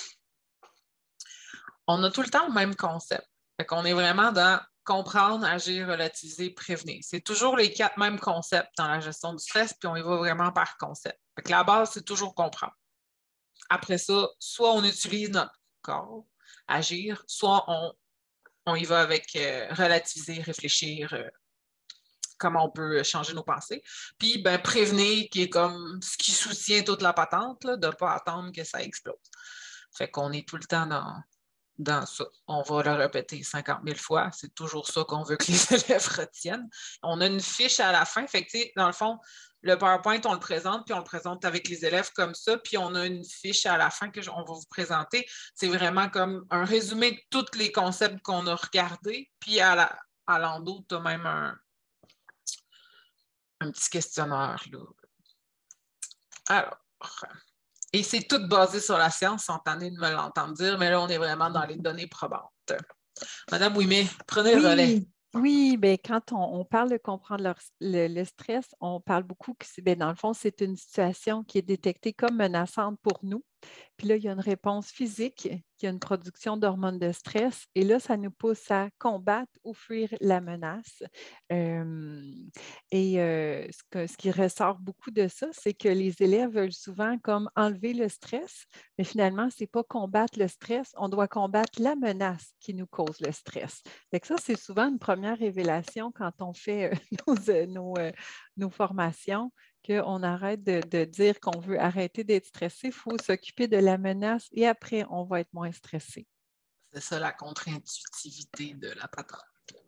On a tout le temps le même concept. Fait qu'on est vraiment dans comprendre, agir, relativiser, prévenir. C'est toujours les 4 mêmes concepts dans la gestion du stress, puis on y va vraiment par concept. Fait que la base, c'est toujours comprendre. Après ça, soit on utilise notre corps, agir, soit on y va avec relativiser, réfléchir, comment on peut changer nos pensées. Puis, ben, prévenir, qui est comme ce qui soutient toute la patente, là, de ne pas attendre que ça explose. Fait qu'on est tout le temps dans ça. On va le répéter 50 000 fois. C'est toujours ça qu'on veut que les élèves retiennent. On a une fiche à la fin. Fait que, dans le fond, le PowerPoint, on le présente, puis on le présente avec les élèves comme ça, puis on a une fiche à la fin qu'on va vous présenter. C'est vraiment comme un résumé de tous les concepts qu'on a regardés, puis à l'endos, tu as même un petit questionnaire, là. Alors, et c'est tout basé sur la science, sans tenter de me l'entendre dire, mais là, on est vraiment dans les données probantes. Madame Ouimet, prenez le relais. Oui, bien, quand on parle de comprendre le stress, on parle beaucoup que, dans le fond, c'est une situation qui est détectée comme menaçante pour nous. Puis là, il y a une réponse physique, qui a une production d'hormones de stress. Et là, ça nous pousse à combattre ou fuir la menace. Ce qui ressort beaucoup de ça, c'est que les élèves veulent souvent comme enlever le stress, mais finalement, ce n'est pas combattre le stress, on doit combattre la menace qui nous cause le stress. Fait que ça, c'est souvent une première révélation quand on fait nos formations, qu'on arrête de dire qu'on veut arrêter d'être stressé. Il faut s'occuper de la menace et après, on va être moins stressé. C'est ça la contre-intuitivité de la patente.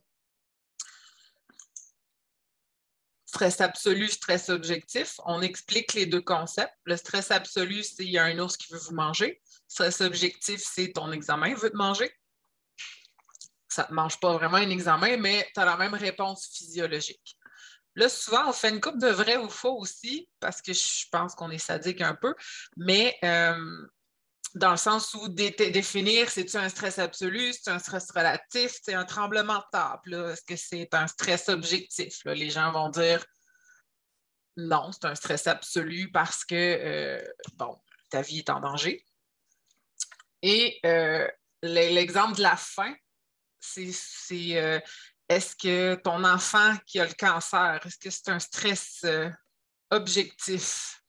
Stress absolu, stress objectif. On explique les 2 concepts. Le stress absolu, c'est il y a un ours qui veut vous manger. Stress objectif, c'est ton examen veut te manger. Ça ne te mange pas vraiment un examen, mais tu as la même réponse physiologique. Là, souvent, on fait une couple de vrai ou faux aussi, parce que je pense qu'on est sadique un peu, mais dans le sens où définir, c'est-tu un stress absolu, c'est un stress relatif, c'est un tremblement de table, est-ce que c'est un stress objectif? Là, les gens vont dire non, c'est un stress absolu parce que, ta vie est en danger. Et l'exemple de la faim, c'est est-ce que ton enfant qui a le cancer, est-ce que c'est un stress objectif?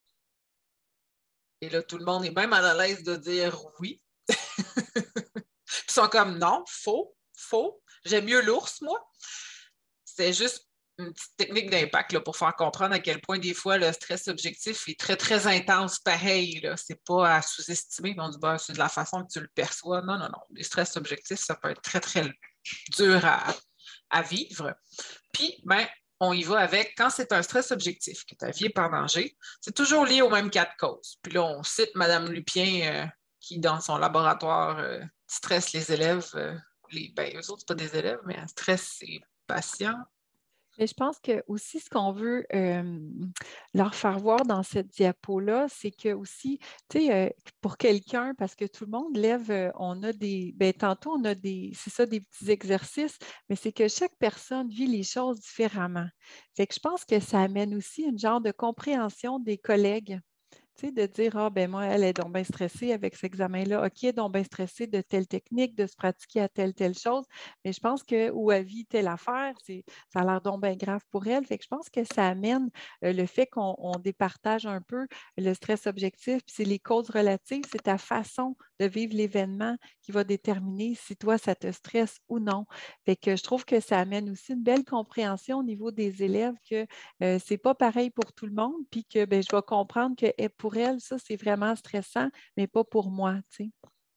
Et là, tout le monde est bien mal à l'aise de dire oui. Ils sont comme non, faux. J'aime mieux l'ours, moi. C'est juste une petite technique d'impact là, pour faire comprendre à quel point des fois le stress objectif est très, très intense pareil. Ce n'est pas à sous-estimer. On dit c'est de la façon que tu le perçois. Non. Les stress objectifs, ça peut être très, très dur à vivre. Puis, on y va avec, quand c'est un stress objectif, que ta vie est en danger, c'est toujours lié aux mêmes 4 causes. Puis là, on cite Mme Lupien qui, dans son laboratoire, stresse les élèves. Eux autres, ce pas des élèves, mais elle stresse ses patients. Mais je pense que aussi ce qu'on veut leur faire voir dans cette diapo-là, c'est que aussi, pour quelqu'un, parce que tout le monde lève, on a tantôt on a des petits exercices, mais c'est que chaque personne vit les choses différemment. Fait que je pense que ça amène aussi une genre de compréhension des collègues. De dire, moi, elle est donc bien stressée avec cet examen-là. OK, elle est donc bien stressée de telle technique, de se pratiquer à telle chose. Mais je pense que, où elle vit telle affaire, ça a l'air donc bien grave pour elle. Fait que je pense que ça amène le fait qu'on départage un peu le stress objectif. Puis c'est les causes relatives, c'est ta façon de vivre l'événement qui va déterminer si toi, ça te stresse ou non. Fait que je trouve que ça amène aussi une belle compréhension au niveau des élèves que c'est pas pareil pour tout le monde, puis que je vais comprendre que pour elle, ça, c'est vraiment stressant, mais pas pour moi, C'est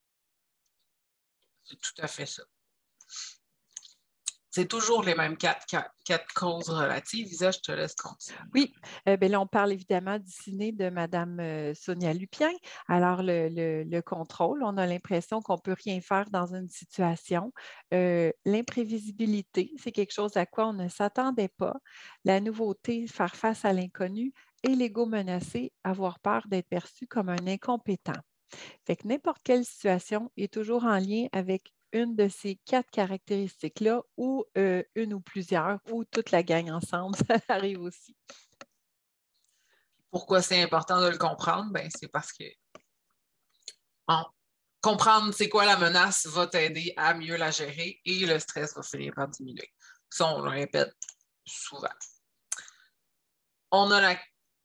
tout à fait ça. C'est toujours les mêmes 4 causes relatives. Lisa, je te laisse continuer. Oui, là, on parle évidemment du ciné de Mme Sonia Lupien. Alors, le contrôle, on a l'impression qu'on ne peut rien faire dans une situation. L'imprévisibilité, c'est quelque chose à quoi on ne s'attendait pas. La nouveauté, faire face à l'inconnu. Et l'ego menacé, avoir peur d'être perçu comme un incompétent. Fait que n'importe quelle situation est toujours en lien avec une de ces 4 caractéristiques-là ou une ou plusieurs ou toute la gang ensemble, ça arrive aussi. Pourquoi c'est important de le comprendre? Ben, c'est parce que comprendre c'est quoi la menace va t'aider à mieux la gérer et le stress va finir par diminuer. Ça, on le répète souvent. On a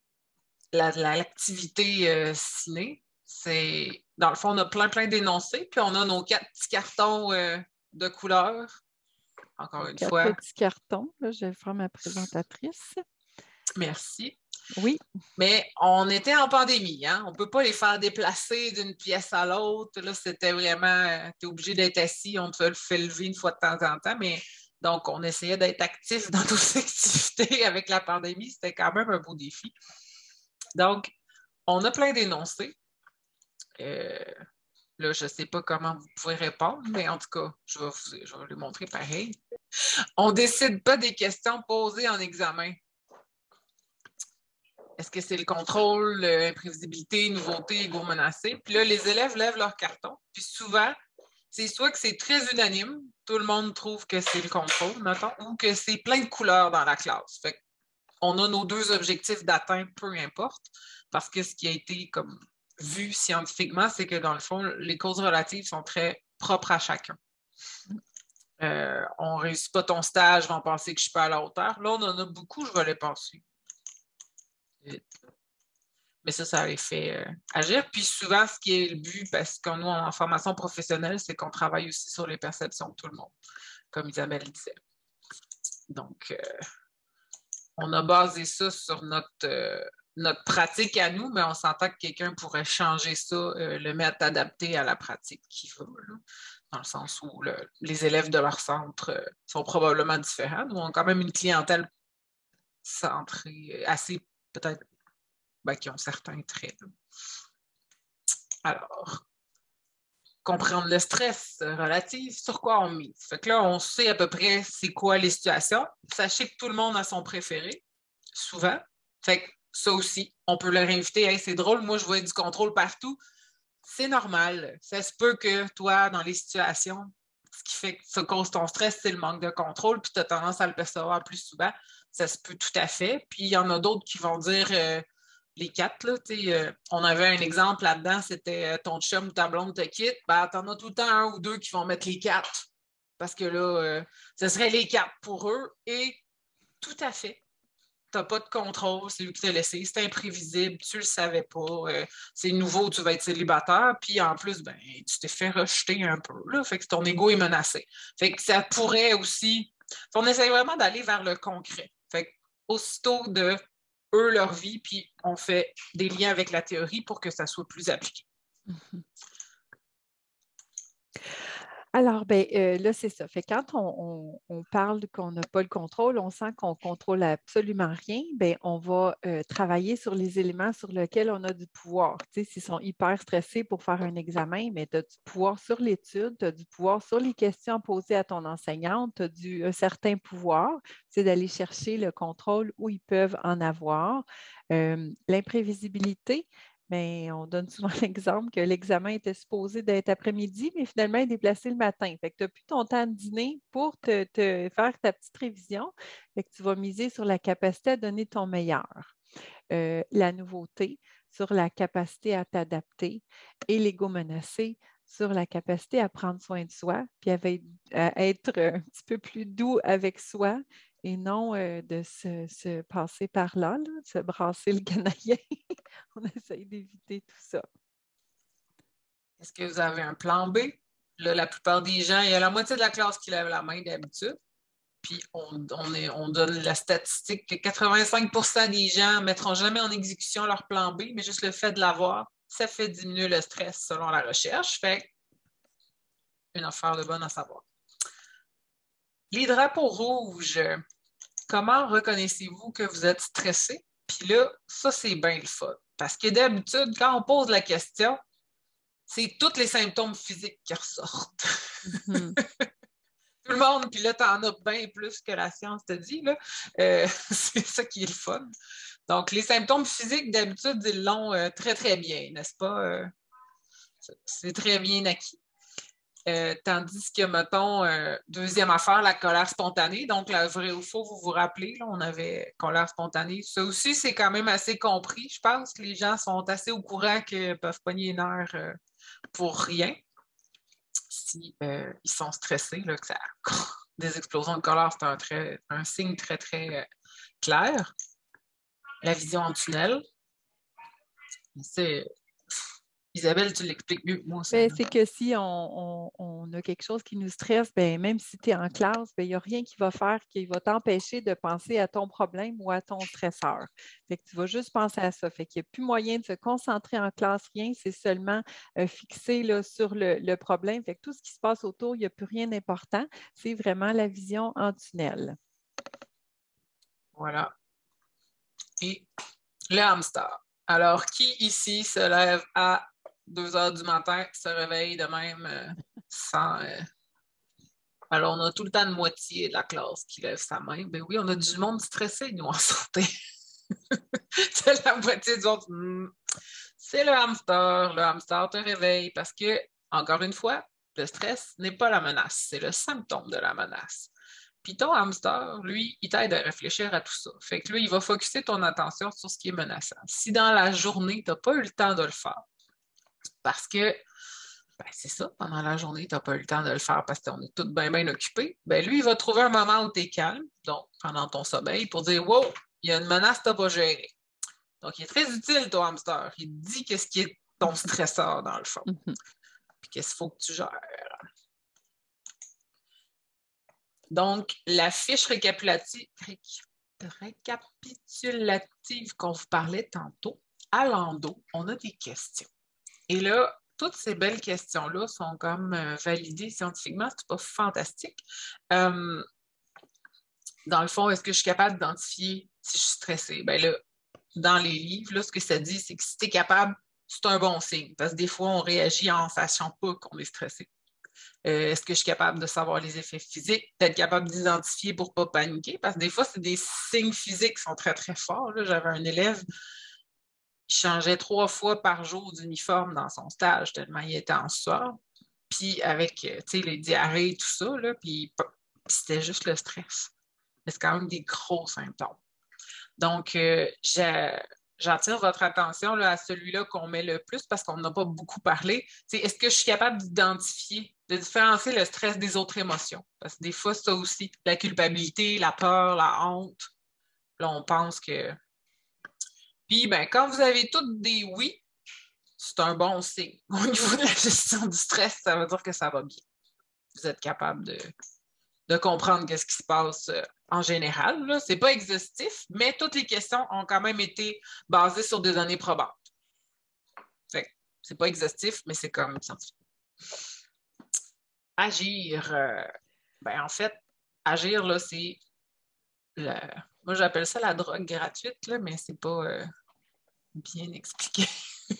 l'activité ciné. C'est, dans le fond, on a plein d'énoncés, puis on a nos 4 petits cartons de couleurs. Encore une fois. 4 petits cartons. Là, je vais faire ma présentatrice. Merci. Oui. Mais on était en pandémie, hein? On ne peut pas les faire déplacer d'une pièce à l'autre. Là, c'était vraiment, tu es obligé d'être assis, on te fait lever une fois de temps en temps, mais donc on essayait d'être actifs dans nos activités avec la pandémie. C'était quand même un beau défi. Donc, on a plein d'énoncés. Là, je ne sais pas comment vous pouvez répondre, mais en tout cas, je vais les montrer pareil. On ne décide pas des questions posées en examen. Est-ce que c'est le contrôle, l'imprévisibilité, nouveauté, ego menacé? Puis là, les élèves lèvent leur carton. Puis souvent, c'est soit que c'est très unanime, tout le monde trouve que c'est le contrôle, mettons, ou que c'est plein de couleurs dans la classe. Fait qu'on a nos 2 objectifs d'atteindre, peu importe, parce que ce qui a été comme vu scientifiquement, c'est que dans le fond, les causes relatives sont très propres à chacun. On ne réussit pas ton stage, vont penser que je ne suis pas à la hauteur. Là, on en a beaucoup, je vais les penser. Mais ça les fait agir. Puis souvent, ce qui est le but, parce qu'on nous, en formation professionnelle, c'est qu'on travaille aussi sur les perceptions de tout le monde, comme Isabelle disait. Donc, on a basé ça sur notre pratique à nous, mais on s'entend que quelqu'un pourrait changer ça, le mettre adapté à la pratique qui va, là, dans le sens où les élèves de leur centre sont probablement différents. Nous, on a quand même une clientèle centrée, assez peut-être qui ont certains traits. Alors, comprendre le stress relatif, sur quoi on mise. Fait que là, on sait à peu près c'est quoi les situations. Sachez que tout le monde a son préféré, souvent. Fait que ça aussi, on peut leur inviter. Hey, c'est drôle, moi, je vois du contrôle partout. C'est normal. Ça se peut que toi, dans les situations, ce qui fait que ça cause ton stress, c'est le manque de contrôle, puis tu as tendance à le percevoir plus souvent. Ça se peut tout à fait. Puis il y en a d'autres qui vont dire les 4, là, on avait un exemple là-dedans, c'était ton chum ou ta blonde te quitte, ben, t'en as tout le temps 1 ou 2 qui vont mettre les 4. Parce que là, ce serait les 4 pour eux. Et tout à fait. Tu n'as pas de contrôle, c'est lui qui t'a laissé, c'est imprévisible, tu ne le savais pas, c'est nouveau, tu vas être célibataire, puis en plus, ben, tu t'es fait rejeter un peu, là, fait que ton ego est menacé. Fait que ça pourrait aussi... On essaie vraiment d'aller vers le concret. Fait que aussitôt de eux, leur vie, puis on fait des liens avec la théorie pour que ça soit plus appliqué. Alors, là, c'est ça. Fait quand on parle qu'on n'a pas le contrôle, on sent qu'on ne contrôle absolument rien, on va travailler sur les éléments sur lesquels on a du pouvoir. Tu sais, s'ils sont hyper stressés pour faire un examen, mais tu as du pouvoir sur l'étude, tu as du pouvoir sur les questions posées à ton enseignante, tu as un certain pouvoir, c'est d'aller chercher le contrôle où ils peuvent en avoir. L'imprévisibilité, mais on donne souvent l'exemple que l'examen était supposé d'être après-midi, mais finalement, il est déplacé le matin. Fait que tu n'as plus ton temps de dîner pour te faire ta petite révision. Fait que tu vas miser sur la capacité à donner ton meilleur. La nouveauté, sur la capacité à t'adapter, et l'ego menacé, sur la capacité à prendre soin de soi, puis à être un petit peu plus doux avec soi, et non de se passer par là, de se brasser le canaillin. On essaye d'éviter tout ça. Est-ce que vous avez un plan B? Là, la plupart des gens, il y a la moitié de la classe qui lève la main d'habitude. Puis on donne la statistique que 85% des gens ne mettront jamais en exécution leur plan B, mais juste le fait de l'avoir, ça fait diminuer le stress selon la recherche. Fait une affaire de bonne à savoir. Les drapeaux rouges, comment reconnaissez-vous que vous êtes stressé? Puis là, ça, c'est bien le fun. Parce que d'habitude, quand on pose la question, c'est tous les symptômes physiques qui ressortent. Tout le monde, puis là, tu en as bien plus que la science te dit, là. C'est ça qui est le fun. Donc, les symptômes physiques, d'habitude, ils l'ont très, très bien, n'est-ce pas? C'est très bien acquis. Tandis que, mettons, deuxième affaire, la colère spontanée. Donc, la vraie ou faux, vous vous rappelez, là, on avait colère spontanée. Ça aussi, c'est quand même assez compris. Je pense que les gens sont assez au courant qu'ils peuvent pogner les nerfs pour rien. Si ils sont stressés, là, que ça des explosions de colère, c'est un signe très, très clair. La vision en tunnel, c'est... Isabelle, tu l'expliques mieux que moi. C'est que si on a quelque chose qui nous stresse, ben, même si tu es en classe, il n'y a rien qui va faire qui va t'empêcher de penser à ton problème ou à ton stresseur. Fait que tu vas juste penser à ça. Fait qu'il n'y a plus moyen de se concentrer en classe, rien, c'est seulement fixé là, sur le problème. Fait que tout ce qui se passe autour, il n'y a plus rien d'important. C'est vraiment la vision en tunnel. Voilà. Et le hamster. Alors, qui ici se lève à 2 heures du matin, se réveille de même sans... Alors, on a tout le temps une moitié de la classe qui lève sa main. Ben oui, on a du monde stressé, nous, en santé. C'est la moitié du monde. C'est le hamster. Le hamster te réveille parce que, encore une fois, le stress n'est pas la menace, c'est le symptôme de la menace. Puis ton hamster, lui, il t'aide à réfléchir à tout ça. Fait que lui, il va focusser ton attention sur ce qui est menaçant. Si dans la journée, tu n'as pas eu le temps de le faire, parce que, ben c'est ça, pendant la journée, tu n'as pas eu le temps de le faire parce qu'on est tous bien, bien occupés, ben lui, il va trouver un moment où tu es calme, donc pendant ton sommeil, pour dire « Wow, il y a une menace que tu n'as pas gérée. » Donc, il est très utile, ton hamster. Il te dit qu'est-ce qui est ton stresseur, dans le fond. Puis qu'est-ce qu'il faut que tu gères. Donc, la fiche récapitulative qu'on vous parlait tantôt, à l'endo, on a des questions. Et là, toutes ces belles questions-là sont comme validées scientifiquement. C'est pas fantastique. Dans le fond, est-ce que je suis capable d'identifier si je suis stressée? Bien là, dans les livres, là, ce que ça dit, c'est que si tu es capable, c'est un bon signe. Parce que des fois, on réagit en ne sachant pas qu'on est stressé. Est-ce que je suis capable de savoir les effets physiques, d'être capable d'identifier pour ne pas paniquer? Parce que des fois, c'est des signes physiques qui sont très, très forts. Là, j'avais un élève qui changeait 3 fois par jour d'uniforme dans son stage, tellement il était en sueur. Puis avec les diarrhées et tout ça, là, puis c'était juste le stress. Mais c'est quand même des gros symptômes. Donc, j'attire votre attention là, à celui-là qu'on met le plus parce qu'on n'a pas beaucoup parlé. Est-ce que je suis capable d'identifier, de différencier le stress des autres émotions? Parce que des fois, ça aussi, la culpabilité, la peur, la honte, là, on pense que... Puis, ben, quand vous avez toutes des oui, c'est un bon signe. Au niveau de la gestion du stress, ça veut dire que ça va bien. Vous êtes capable de comprendre ce qui se passe en général. Ce n'est pas exhaustif, mais toutes les questions ont quand même été basées sur des données probantes. Ce n'est pas exhaustif, mais c'est quand même scientifique. Agir. Ben, en fait, agir, là, c'est... Moi, j'appelle ça la drogue gratuite, là, mais c'est pas bien expliqué.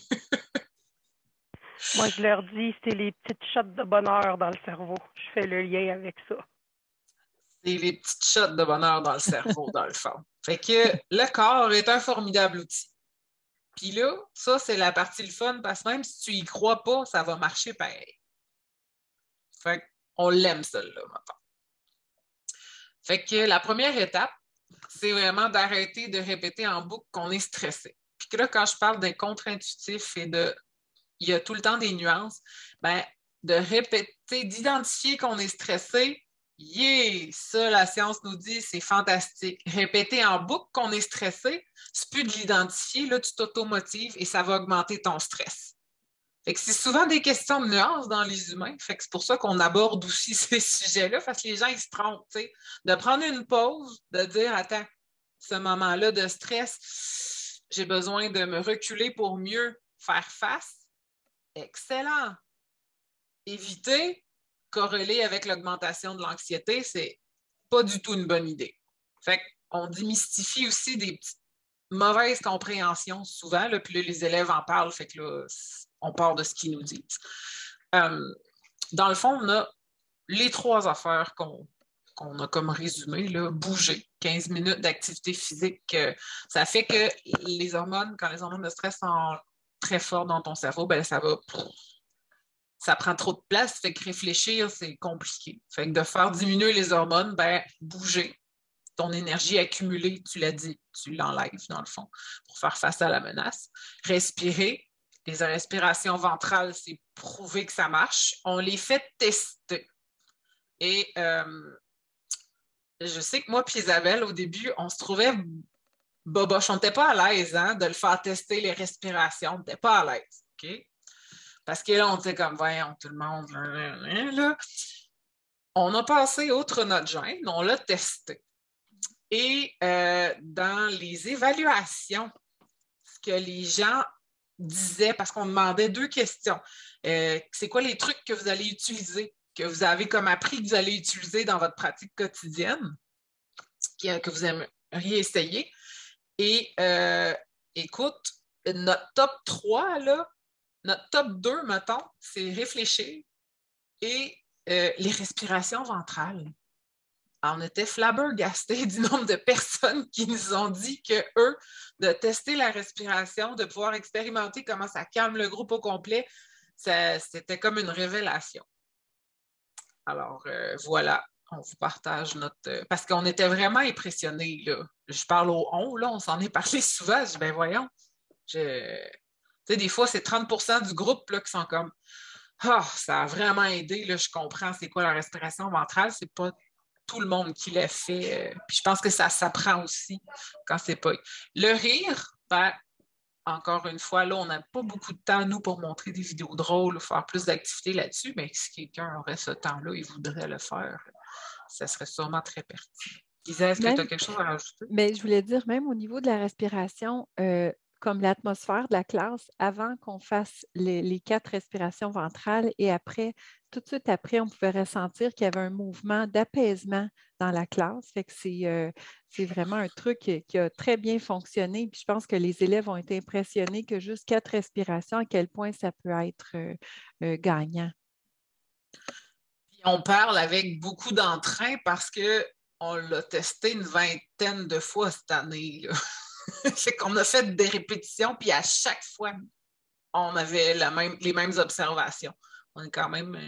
Moi, je leur dis, c'est les petites shots de bonheur dans le cerveau. Je fais le lien avec ça. C'est les petites shots de bonheur dans le cerveau, dans le fond. Fait que le corps est un formidable outil. Puis là, ça, c'est la partie le fun, parce que même si tu y crois pas, ça va marcher pareil. Fait qu'on l'aime, celle-là, maintenant. Fait que la première étape, c'est vraiment d'arrêter de répéter en boucle qu'on est stressé. Puis que là, quand je parle d'un contre-intuitif et il y a tout le temps des nuances, ben, de répéter, d'identifier qu'on est stressé, ça, la science nous dit, c'est fantastique. Répéter en boucle qu'on est stressé, c'est plus de l'identifier, là, tu t'automotives et ça va augmenter ton stress. Fait que c'est souvent des questions de nuances dans les humains. Fait que c'est pour ça qu'on aborde aussi ces sujets-là, parce que les gens, ils se trompent, tu sais. De prendre une pause, de dire, attends, ce moment-là de stress, j'ai besoin de me reculer pour mieux faire face. Excellent. Éviter, corréler avec l'augmentation de l'anxiété, c'est pas du tout une bonne idée. Fait qu'on démystifie aussi des petites mauvaises compréhensions souvent, là, puis là, les élèves en parlent, fait que là, on part de ce qu'ils nous disent. Dans le fond, on a les 3 affaires qu'on a comme résumé, là, bouger, 15 minutes d'activité physique, ça fait que les hormones, quand les hormones de stress sont très fortes dans ton cerveau, ben ça va ça prend trop de place, fait que réfléchir, c'est compliqué. Fait que de faire diminuer les hormones, ben, bouger. Ton énergie accumulée, tu l'as dit, tu l'enlèves dans le fond pour faire face à la menace. Respirer. Les respirations ventrales, c'est prouvé que ça marche. On les fait tester. Et je sais que moi et Isabelle, au début, on se trouvait boboche. On n'était pas à l'aise de le faire tester les respirations. On n'était pas à l'aise. OK? Parce que là, on était comme, voyons, tout le monde. Là. On a passé outre notre gêne, on l'a testé. Et dans les évaluations, ce que les gens disaient, parce qu'on demandait 2 questions. C'est quoi les trucs que vous allez utiliser, que vous avez comme appris que vous allez utiliser dans votre pratique quotidienne, que vous aimeriez essayer? Et écoute, notre top 3, là, notre top 2, mettons, c'est réfléchir et les respirations ventrales. Alors, on était flabbergastés du nombre de personnes qui nous ont dit que eux, de tester la respiration, de pouvoir expérimenter comment ça calme le groupe au complet, c'était comme une révélation. Alors, voilà, on vous partage notre... Parce qu'on était vraiment impressionnés, là. Je parle au on, là, on s'en est parlé souvent. Je dis, ben voyons, tu sais, des fois, c'est 30% du groupe là, qui sont comme ça a vraiment aidé, là, je comprends c'est quoi la respiration ventrale, c'est pas tout le monde qui l'a fait. Puis je pense que ça s'apprend aussi quand c'est pas. Le rire, ben, encore une fois, là, on n'a pas beaucoup de temps, nous, pour montrer des vidéos drôles ou faire plus d'activités là-dessus, mais si quelqu'un aurait ce temps-là et voudrait le faire, ça serait sûrement très pertinent. Isa, est-ce que tu as quelque chose à rajouter? Mais je voulais dire, même au niveau de la respiration, comme l'atmosphère de la classe, avant qu'on fasse les 4 respirations ventrales et après, tout de suite après, on pouvait ressentir qu'il y avait un mouvement d'apaisement dans la classe. Fait que c'est vraiment un truc qui a très bien fonctionné. Puis je pense que les élèves ont été impressionnés que juste 4 respirations, à quel point ça peut être gagnant. Puis on parle avec beaucoup d'entrain parce qu'on l'a testé une 20aine de fois cette année, là. Fait qu'on a fait des répétitions, puis à chaque fois, on avait les mêmes observations. On est quand même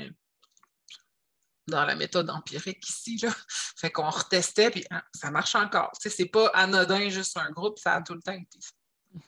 dans la méthode empirique ici, là. Fait qu'on retestait, puis ça marche encore. Tu sais, c'est pas anodin, juste un groupe, ça a tout le temps été ça.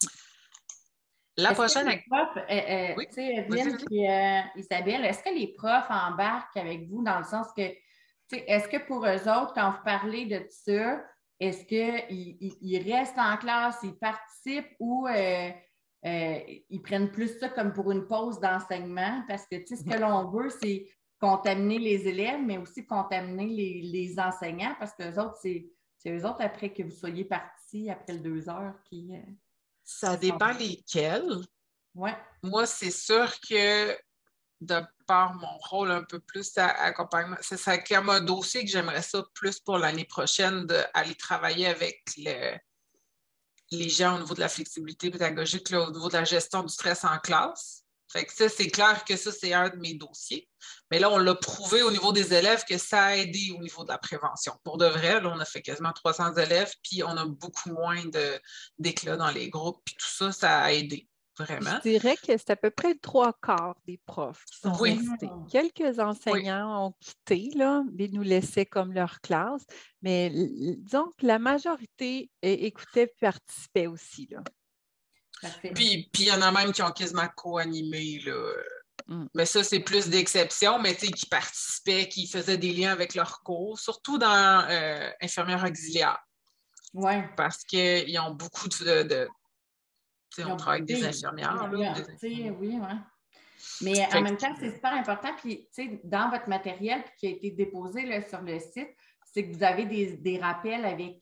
La prochaine... Oui? Tu sais, Evelyne et Isabelle, est-ce que les profs embarquent avec vous dans le sens que, tu sais, est-ce que pour eux autres, quand vous parlez de ça, est-ce qu'ils restent en classe, ils participent ou ils prennent plus ça comme pour une pause d'enseignement? Parce que, tu sais, ce que l'on veut, c'est contaminer les élèves, mais aussi contaminer les enseignants parce que eux autres, c'est eux autres, après que vous soyez partis, après le 2 heures, qui... Ça dépend lesquels. Ouais. Moi, c'est sûr que de par mon rôle un peu plus à accompagnement, c'est comme un dossier que j'aimerais ça plus pour l'année prochaine, d'aller travailler avec les gens au niveau de la flexibilité pédagogique, là, au niveau de la gestion du stress en classe. Fait que ça, c'est clair que ça, c'est un de mes dossiers. Mais là, on l'a prouvé au niveau des élèves que ça a aidé au niveau de la prévention. Pour de vrai, là, on a fait quasiment 300 élèves, puis on a beaucoup moins d'éclats dans les groupes, puis tout ça, ça a aidé. Vraiment. Je dirais que c'est à peu près le 3/4 des profs qui sont restés. Quelques enseignants ont quitté, là, mais nous laissaient comme leur classe, mais disons que la majorité écoutait et participait aussi, là. Puis il y en a même qui ont quasiment co-animé, là. Mais ça, c'est plus d'exception, mais tu sais, qui participaient, qui faisaient des liens avec leurs cours, surtout dans infirmières auxiliaires. Oui. Parce qu'ils ont beaucoup on travaille avec des infirmières. Oui, oui. Mais en même temps, c'est super important. Puis, dans votre matériel qui a été déposé là, sur le site, c'est que vous avez des rappels avec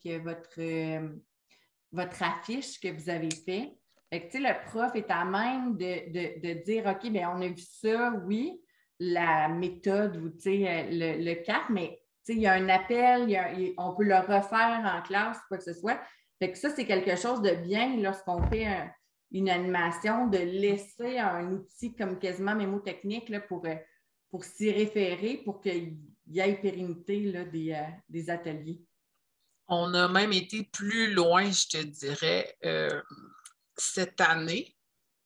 votre affiche que vous avez fait. Fait que, le prof est à même de dire, OK, bien, on a vu ça, oui, la méthode ou le cap, mais il y a un appel, on peut le refaire en classe, quoi que ce soit. Fait que ça, c'est quelque chose de bien lorsqu'on fait une animation, de laisser un outil comme quasiment mémotechnique là, pour s'y référer, pour qu'il y ait pérennité là, des ateliers. On a même été plus loin, je te dirais, cette année.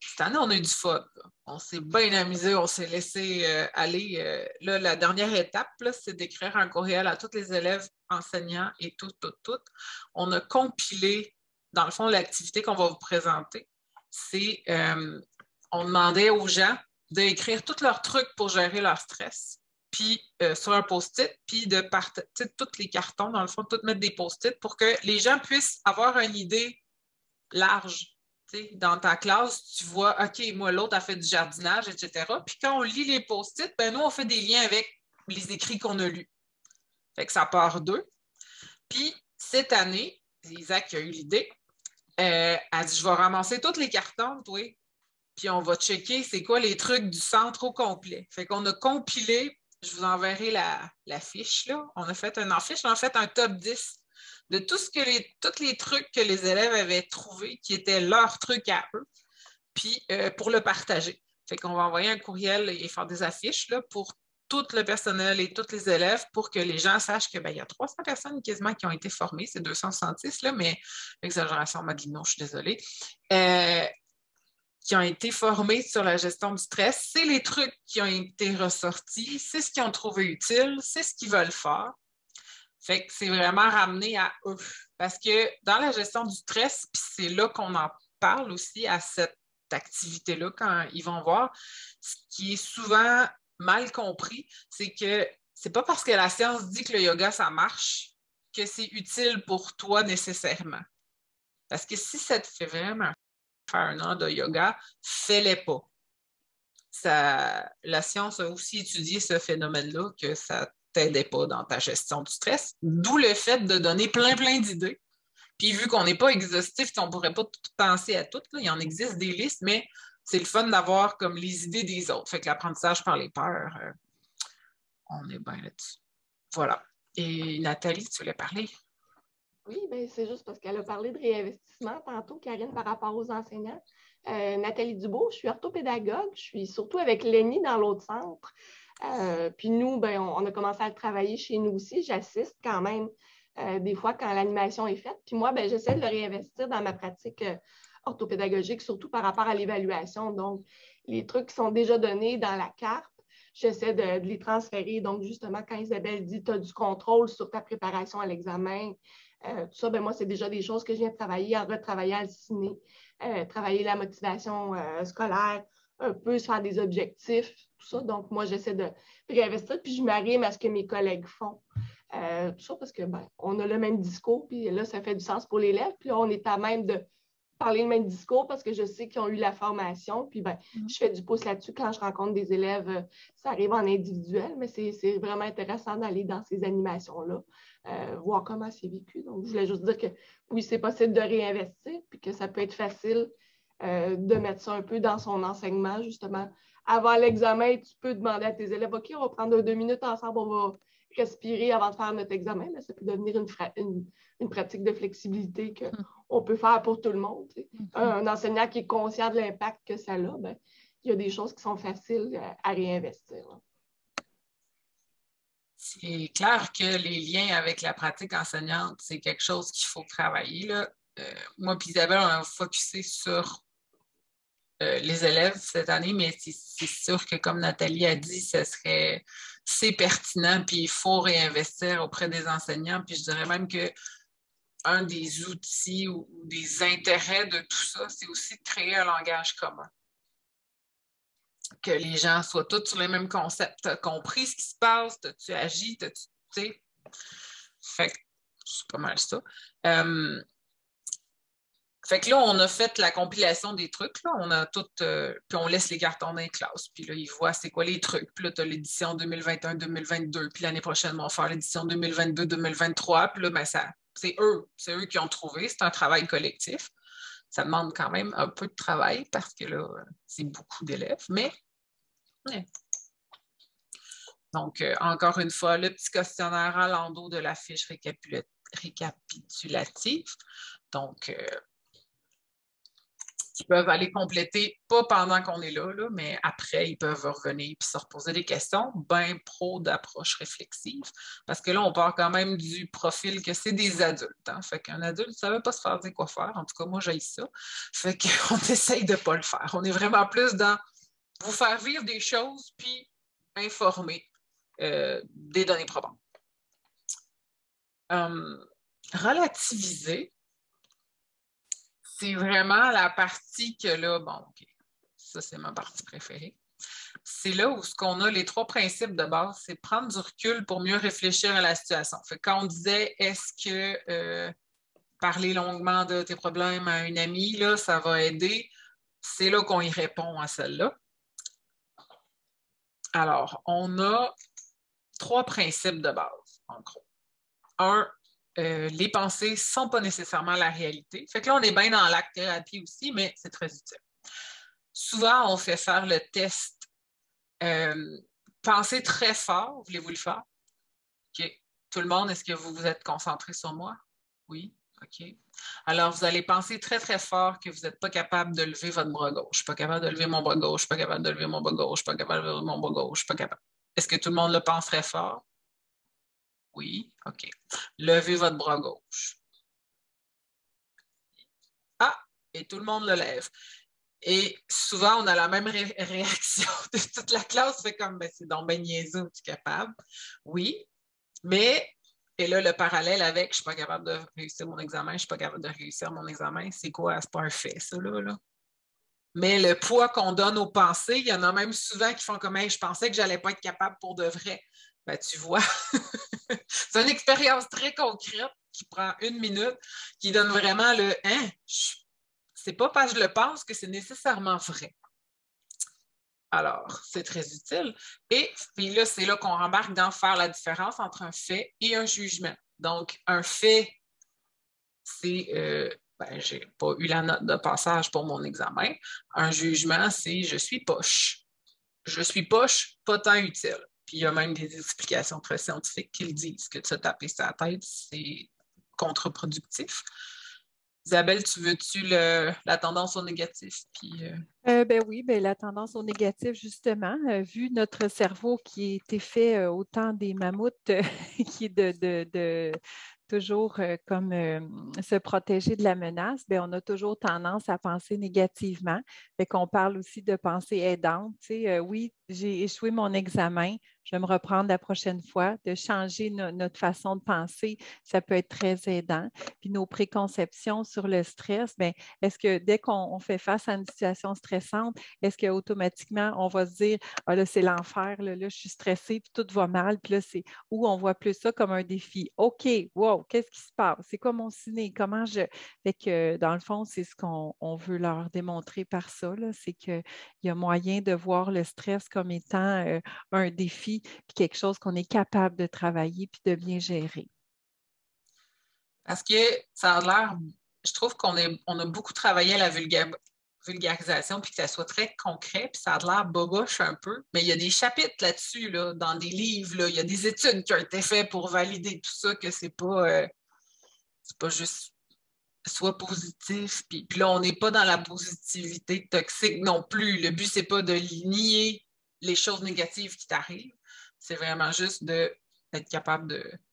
cette année, on a eu du fun. Là. On s'est bien amusé, on s'est laissé aller. Là, la dernière étape, c'est d'écrire un courriel à tous les élèves, enseignants et tout. On a compilé, dans le fond, l'activité qu'on va vous présenter. C'est, on demandait aux gens d'écrire tous leurs trucs pour gérer leur stress, puis sur un post-it, puis de partager tous les cartons, dans le fond, tout mettre des post-it pour que les gens puissent avoir une idée large. Dans ta classe, tu vois, OK, moi, l'autre a fait du jardinage, etc. Puis quand on lit les post-it, ben nous, on fait des liens avec les écrits qu'on a lus. Fait que ça part d'eux. Puis cette année, Isaac qui a eu l'idée, a dit, je vais ramasser tous les cartons, toi, puis on va checker c'est quoi les trucs du centre au complet. Fait qu'on a compilé, je vous enverrai la fiche, là. On a fait un top 10 de tous les trucs que les élèves avaient trouvés, qui étaient leurs trucs à eux, puis pour le partager. Fait qu'on va envoyer un courriel et faire des affiches là, pour tout le personnel et tous les élèves pour que les gens sachent qu'il y a 300 personnes quasiment qui ont été formées, c'est 266, là, mais exagération, Madelino, je suis désolée, qui ont été formés sur la gestion du stress. C'est les trucs qui ont été ressortis, c'est ce qu'ils ont trouvé utile, c'est ce qu'ils veulent faire. Fait que c'est vraiment ramené à eux. Parce que dans la gestion du stress, puis c'est là qu'on en parle aussi à cette activité-là quand ils vont voir, ce qui est souvent mal compris, c'est que c'est pas parce que la science dit que le yoga, ça marche, que c'est utile pour toi nécessairement. Parce que si ça te fait vraiment faire un an de yoga, fais-les pas. La science a aussi étudié ce phénomène-là, que ça t'aidait pas dans ta gestion du stress, d'où le fait de donner plein d'idées. Puis vu qu'on n'est pas exhaustif, on ne pourrait pas tout penser à tout, là. Il en existe des listes, mais c'est le fun d'avoir comme les idées des autres. Fait que l'apprentissage par les pairs, on est bien là-dessus. Voilà. Et Nathalie, tu voulais parler? Oui, bien, c'est juste parce qu'elle a parlé de réinvestissement tantôt, Karine, par rapport aux enseignants. Nathalie Dubois, je suis orthopédagogue, je suis surtout avec Lenny dans l'autre centre. Puis nous, ben, on a commencé à travailler chez nous aussi. J'assiste quand même des fois quand l'animation est faite. Puis moi, ben, j'essaie de le réinvestir dans ma pratique orthopédagogique, surtout par rapport à l'évaluation. Donc, les trucs qui sont déjà donnés dans la carte, j'essaie de les transférer. Donc, justement, quand Isabelle dit « tu as du contrôle sur ta préparation à l'examen », tout ça, ben, moi, c'est déjà des choses que je viens de travailler, en retravaillant le ciné, travailler la motivation scolaire, un peu se faire des objectifs, tout ça. Donc, moi, j'essaie de réinvestir, puis je m'arrime à ce que mes collègues font. Tout ça parce que, ben, on a le même discours, puis là, ça fait du sens pour l'élève, puis là, on est à même de parler le même discours parce que je sais qu'ils ont eu la formation, puis ben, je fais du pouce là-dessus quand je rencontre des élèves, ça arrive en individuel, mais c'est vraiment intéressant d'aller dans ces animations-là, voir comment c'est vécu. Donc, je voulais juste dire que oui, c'est possible de réinvestir, puis que ça peut être facile de mettre ça un peu dans son enseignement, justement. Avant l'examen, tu peux demander à tes élèves, OK, on va prendre 2 minutes ensemble, on va respirer avant de faire notre examen. Mais ça peut devenir une pratique de flexibilité qu'on peut faire pour tout le monde. Un enseignant qui est conscient de l'impact que ça a, ben, il y a des choses qui sont faciles à réinvestir. C'est clair que les liens avec la pratique enseignante, c'est quelque chose qu'il faut travailler, là. Moi et Isabelle, on a focusé sur les élèves cette année, mais c'est sûr que, comme Nathalie a dit, c'est pertinent, puis il faut réinvestir auprès des enseignants. Puis je dirais même que un des outils ou des intérêts de tout ça, c'est aussi de créer un langage commun. Que les gens soient tous sur les mêmes concepts. Tu as compris ce qui se passe, tu agis, tu sais. Fait que c'est pas mal ça. Fait que là, on a fait la compilation des trucs. Là. On a tout, puis on laisse les cartons dans les classes. Puis là, ils voient c'est quoi les trucs. Puis là, tu as l'édition 2021-2022. Puis l'année prochaine, on va faire l'édition 2022-2023. Puis là, ben, c'est eux qui ont trouvé. C'est un travail collectif. Ça demande quand même un peu de travail parce que là, c'est beaucoup d'élèves. Mais, ouais. Donc, encore une fois, le petit questionnaire à l'endos de la fiche récapitulative. Donc, qui peuvent aller compléter, pas pendant qu'on est là, mais après, ils peuvent revenir et se reposer des questions. Ben pro d'approche réflexive, parce que là, on part quand même du profil que c'est des adultes. Hein? Fait qu'un adulte ne savait pas se faire dire quoi faire. En tout cas, moi, j'haïs ça. Fait qu'on essaye de ne pas le faire. On est vraiment plus dans vous faire vivre des choses, puis informer des données probantes. Relativiser, c'est vraiment la partie que là, bon, OK, ça c'est ma partie préférée. C'est là où ce qu'on a les 3 principes de base, c'est prendre du recul pour mieux réfléchir à la situation. Fait que quand on disait, est-ce que parler longuement de tes problèmes à une amie, là, ça va aider, c'est là qu'on y répond à celle-là. Alors, on a 3 principes de base, en gros. 1, les pensées ne sont pas nécessairement la réalité. Fait que là, on est bien dans l'acte thérapie aussi, mais c'est très utile. Souvent, on fait faire le test pensez très fort. Voulez-vous le faire? OK. Tout le monde, est-ce que vous vous êtes concentré sur moi? Oui. OK. Alors, vous allez penser très, très fort que vous n'êtes pas capable de lever votre bras gauche. Je ne suis pas capable de lever mon bras gauche. Je ne suis pas capable de lever mon bras gauche. Je ne suis pas capable de lever mon bras gauche. Je ne suis pas capable. Est-ce que tout le monde le pense très fort? Oui, OK. Levez votre bras gauche. Ah, et tout le monde le lève. Et souvent, on a la même réaction de toute la classe. Fait comme, ben, c'est donc ben niaiseux, tu es capable. Oui, mais, et là, le parallèle avec, je ne suis pas capable de réussir mon examen, je ne suis pas capable de réussir mon examen, c'est quoi? C'est pas un fait, ça, là. Mais le poids qu'on donne aux pensées, il y en a même souvent qui font comme, hey, je pensais que je n'allais pas être capable pour de vrai. Ben, tu vois, c'est une expérience très concrète qui prend 1 minute, qui donne vraiment le « hein, c'est pas parce que je le pense que c'est nécessairement vrai ». Alors, c'est très utile. Et puis là, c'est là qu'on embarque dans faire la différence entre un fait et un jugement. Donc, un fait, c'est je n'ai pas eu la note de passage pour mon examen. Un jugement, c'est « je suis poche ». Je suis poche, pas tant utile. Puis il y a même des explications très scientifiques qui le disent, que de se taper sa tête, c'est contre-productif. Isabelle, tu veux-tu la tendance au négatif? Puis, oui, la tendance au négatif, justement, vu notre cerveau qui a été fait au temps des mammouths, qui est de toujours comme se protéger de la menace, on a toujours tendance à penser négativement. Fait qu'on parle aussi de pensée aidante. Oui, j'ai échoué mon examen, je vais me reprendre la prochaine fois, de changer notre façon de penser, ça peut être très aidant. Puis nos préconceptions sur le stress, est-ce que dès qu'on fait face à une situation stressante, est-ce qu'automatiquement, on va se dire « Ah là, c'est l'enfer, là, je suis stressée, puis tout va mal. » Puis là, c'est où on voit plus ça comme un défi. OK, wow, qu'est-ce qui se passe? C'est quoi mon ciné? Comment je... Fait que, dans le fond, c'est ce qu'on veut leur démontrer par ça, là, c'est qu'il y a moyen de voir le stress comme étant un défi, puis quelque chose qu'on est capable de travailler puis de bien gérer. Parce que ça a l'air, je trouve qu'on a beaucoup travaillé à la vulgarisation, puis que ça soit très concret, puis ça a l'air boboche un peu, mais il y a des chapitres là-dessus, là, dans des livres, là, il y a des études qui ont été faites pour valider tout ça, que c'est pas juste soit positif, puis là, on n'est pas dans la positivité toxique non plus. Le but, c'est pas de nier les choses négatives qui t'arrivent, c'est vraiment juste d'être capable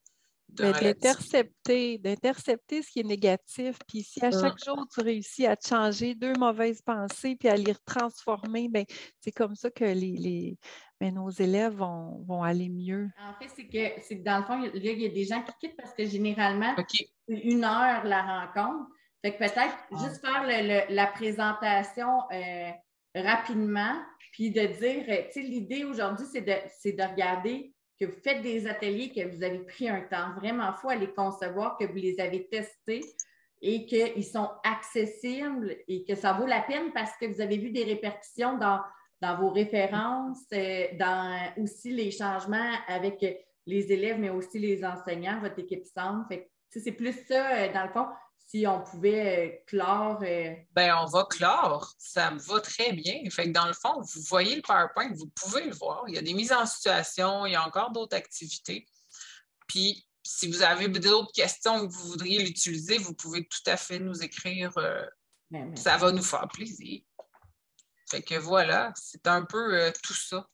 d'intercepter ce qui est négatif. Puis si à chaque jour, tu réussis à te changer 2 mauvaises pensées puis à les transformer, c'est comme ça que nos élèves vont aller mieux. En fait, c'est que dans le fond, il y a des gens qui quittent parce que généralement, c'est 1 heure la rencontre. Fait que peut-être juste faire la présentation rapidement, puis de dire, tu sais, l'idée aujourd'hui, c'est de regarder que vous faites des ateliers, que vous avez pris un temps vraiment fou à les concevoir, que vous les avez testés et qu'ils sont accessibles et que ça vaut la peine parce que vous avez vu des répercussions dans vos références, dans aussi les changements avec les élèves, mais aussi les enseignants, votre équipe centre. Fait que, c'est plus ça, dans le fond, si on pouvait clore. On va clore. Ça me va très bien. Fait que dans le fond, vous voyez le PowerPoint, vous pouvez le voir. Il y a des mises en situation, il y a encore d'autres activités. Puis, si vous avez d'autres questions que vous voudriez l'utiliser, vous pouvez tout à fait nous écrire Ça va nous faire plaisir. Fait que voilà, c'est un peu tout ça.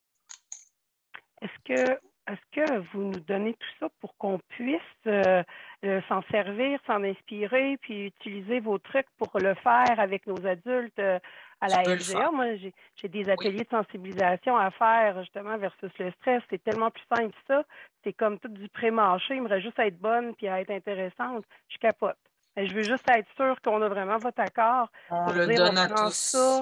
Est-ce que vous nous donnez tout ça pour qu'on puisse s'en servir, s'en inspirer, puis utiliser vos trucs pour le faire avec nos adultes à la FGA? Moi, j'ai des ateliers de sensibilisation à faire justement versus le stress. C'est tellement plus simple que ça. C'est comme tout du pré-mâché. Il me reste juste à être bonne puis à être intéressante. Je capote. Je veux juste être sûre qu'on a vraiment votre accord. On le donne à tous. Ça.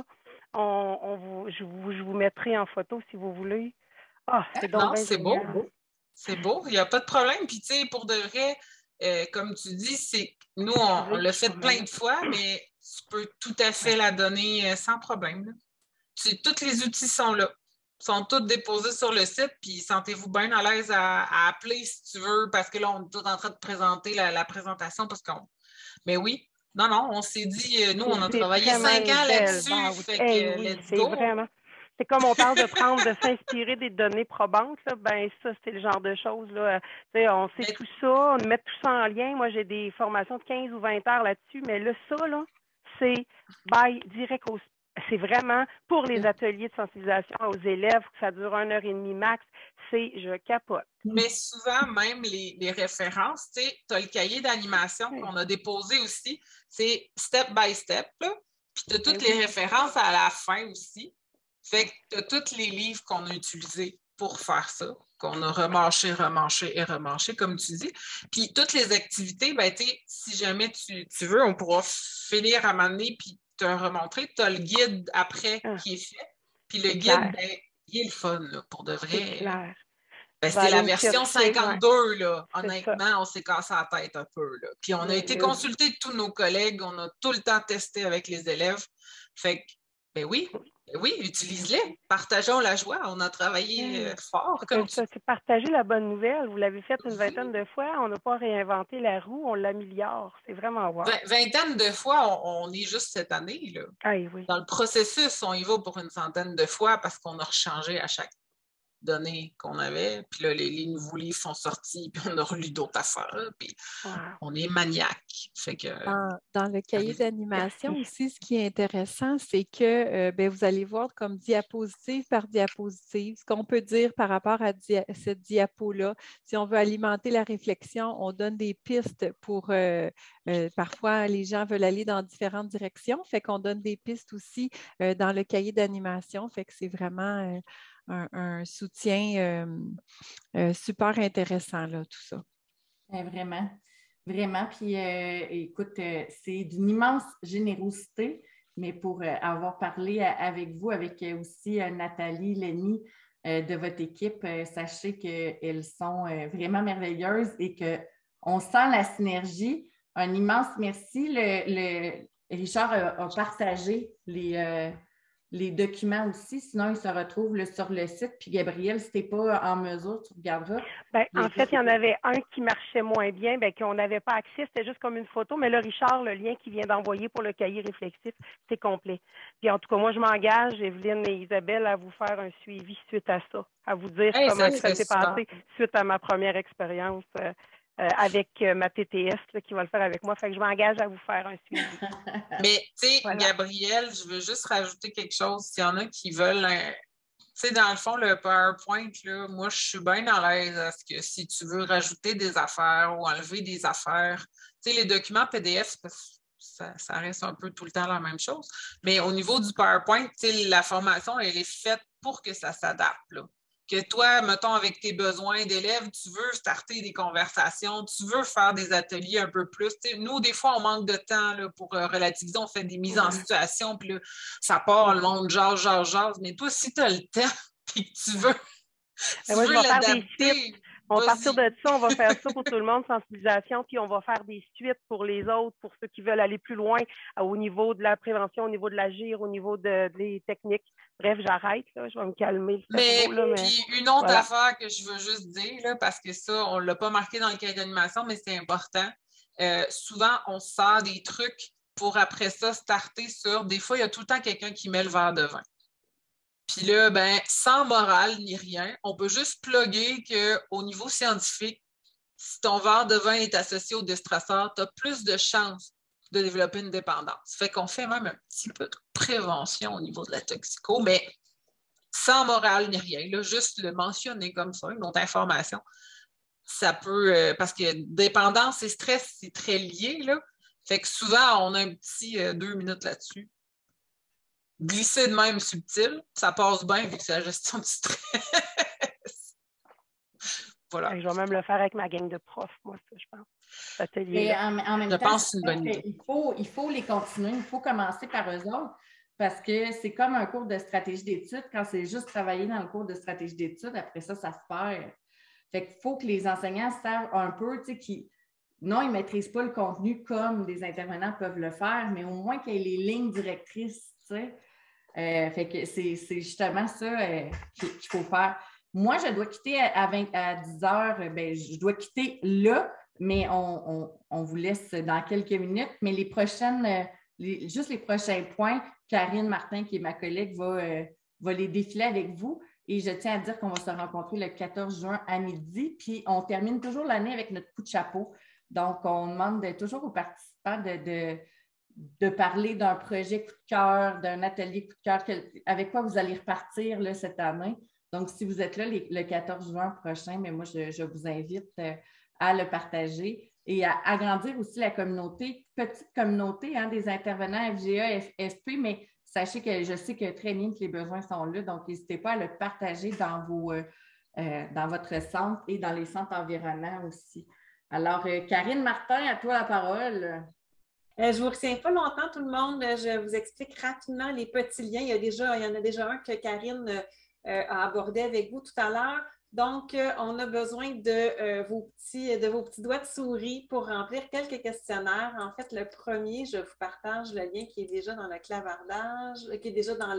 Je vous mettrai en photo si vous voulez. Ah, c'est donc non, c'est beau. C'est beau, il n'y a pas de problème. Puis, tu sais, pour de vrai, comme tu dis, c'est nous, on l'a fait plein de fois, mais tu peux tout à fait la donner sans problème. Tous les outils sont là. Ils sont tous déposés sur le site, puis sentez-vous bien à l'aise à appeler si tu veux, parce que là, on est tous en train de présenter la présentation. Mais oui, non, on s'est dit, nous, on a travaillé 5 ans là-dessus. Fait que, let's go. Vraiment. C'est comme on parle de s'inspirer des données probantes, là, ben ça, c'est le genre de choses, là. On sait tout ça, on met tout ça en lien. Moi, j'ai des formations de 15 ou 20 heures là-dessus, mais là, ça, là, c'est direct c'est vraiment pour les ateliers de sensibilisation aux élèves, que ça dure 1h30 max, je capote. Mais souvent, même les références, tu sais, tu as le cahier d'animation qu'on a déposé aussi, c'est step by step, là, puis tu as toutes les références à la fin aussi. Fait que tu as tous les livres qu'on a utilisés pour faire ça, qu'on a remarché, comme tu dis. Puis toutes les activités, ben, si jamais tu veux, on pourra finir à m'amener puis te remontrer. Tu as le guide après qui est fait. Puis le guide, ben, il est le fun, là, pour de vrai. Ben, c'était la version 52, là. Honnêtement, on s'est cassé la tête un peu, là. Puis on a été consulté de tous nos collègues, on a tout le temps testé avec les élèves. Fait que, ben oui, utilise-les. Partageons la joie. On a travaillé fort. C'est partager la bonne nouvelle. Vous l'avez fait une vingtaine de fois. On n'a pas réinventé la roue, on l'améliore. C'est vraiment wow. Vingtaine de fois, on est juste cette année, là. Oui. Dans le processus, on y va pour une centaine de fois parce qu'on a rechangé à chaque données qu'on avait. Puis là, les nouveaux livres sont sortis, puis on a relu d'autres affaires. Puis on est maniaque. Fait que, dans le cahier d'animation aussi, ce qui est intéressant, c'est que vous allez voir comme diapositive par diapositive ce qu'on peut dire par rapport à cette diapo-là. Si on veut alimenter la réflexion, on donne des pistes pour... parfois, les gens veulent aller dans différentes directions. Fait qu'on donne des pistes aussi dans le cahier d'animation. Fait que c'est vraiment... un soutien super intéressant, là, tout ça. Vraiment, vraiment. Puis, écoute, c'est d'une immense générosité, mais pour avoir parlé avec vous, avec aussi Nathalie, Lenny, de votre équipe, sachez qu'elles sont vraiment merveilleuses et qu'on sent la synergie. Un immense merci. Richard a partagé les documents aussi, sinon ils se retrouvent sur le site. Puis Gabrielle, si tu n'es pas en mesure, tu regarderas. En fait, il y en avait un qui marchait moins bien, qu'on n'avait pas accès, c'était juste comme une photo, mais là, Richard, le lien qu'il vient d'envoyer pour le cahier réflexif, c'est complet. Puis en tout cas, moi, je m'engage, Evelyne et Isabelle, à vous faire un suivi suite à ça, à vous dire comment ça s'est passé suite à ma première expérience avec ma TTS qui va le faire avec moi. Fait que je m'engage à vous faire un suivi. Mais, tu sais, Gabrielle, je veux juste rajouter quelque chose. S'il y en a qui veulent... Tu sais, dans le fond, le PowerPoint, là, moi, je suis bien à l'aise à ce que si tu veux rajouter des affaires ou enlever des affaires, tu sais, les documents PDF, ça reste un peu tout le temps la même chose. Mais au niveau du PowerPoint, tu sais, la formation, elle est faite pour que ça s'adapte, là. Que toi, mettons, avec tes besoins d'élèves, tu veux starter des conversations, tu veux faire des ateliers un peu plus. T'sais, nous, des fois, on manque de temps là, pour relativiser, on fait des mises en situation, puis là, ça part, le monde jase. Mais toi, si tu as le temps et que tu veux l'adapter... On va partir de ça, on va faire ça pour tout le monde, sensibilisation, puis on va faire des suites pour les autres, pour ceux qui veulent aller plus loin au niveau de la prévention, au niveau de l'agir, au niveau des techniques. Bref, j'arrête, là, je vais me calmer. Puis une autre affaire que je veux juste dire, là, parce que ça, on ne l'a pas marqué dans le cahier d'animation, mais c'est important. Souvent, on sort des trucs pour après ça starter sur... Des fois, il y a tout le temps quelqu'un qui met le verre de vin. Puis là, sans morale ni rien, on peut juste plugger qu'au niveau scientifique, si ton verre de vin est associé au déstresseur, tu as plus de chances de développer une dépendance. Fait qu'on fait même un petit peu de prévention au niveau de la toxico, mais sans morale ni rien, là, juste le mentionner comme ça, une autre information. Ça peut, parce que dépendance et stress, c'est très lié, là. Fait que souvent, on a un petit 2 minutes là-dessus. Glisser de même subtil, ça passe bien vu que c'est la gestion du stress. Voilà. Je vais même le faire avec ma gang de profs, moi, ça, je pense. Et en même temps, pense que c'est une bonne idée. Il faut les continuer, il faut commencer par eux autres parce que c'est comme un cours de stratégie d'études. Quand c'est juste travailler dans le cours de stratégie d'études, après ça, ça se perd. Fait qu'il faut que les enseignants savent un peu, tu sais, non, ils ne maîtrisent pas le contenu comme des intervenants peuvent le faire, mais au moins qu'il y ait les lignes directrices, tu sais. Fait que c'est justement ça qu'il faut faire. Moi, je dois quitter à 10 heures. Ben, je dois quitter là, mais on vous laisse dans quelques minutes. Mais les prochaines, juste les prochains points, Karine Martin, qui est ma collègue, va les défiler avec vous. Et je tiens à dire qu'on va se rencontrer le 14 juin à midi. Puis on termine toujours l'année avec notre coup de chapeau. Donc, on demande toujours aux participants de parler d'un projet coup de cœur, d'un atelier coup de cœur, avec quoi vous allez repartir là, cette année. Donc, si vous êtes là le 14 juin prochain, mais moi, je vous invite à le partager et à agrandir aussi la communauté, petite communauté des intervenants FGA, FP, mais sachez que je sais que très bien que les besoins sont là, donc n'hésitez pas à le partager dans votre centre et dans les centres environnants aussi. Alors, Karine Martin, à toi la parole. Je ne vous retiens pas longtemps, tout le monde. Je vous explique rapidement les petits liens. Il y en a déjà un que Karine a abordé avec vous tout à l'heure. Donc, on a besoin de vos petits doigts de souris pour remplir quelques questionnaires. En fait, le premier, je vous partage le lien qui est déjà dans le clavardage, qui est déjà dans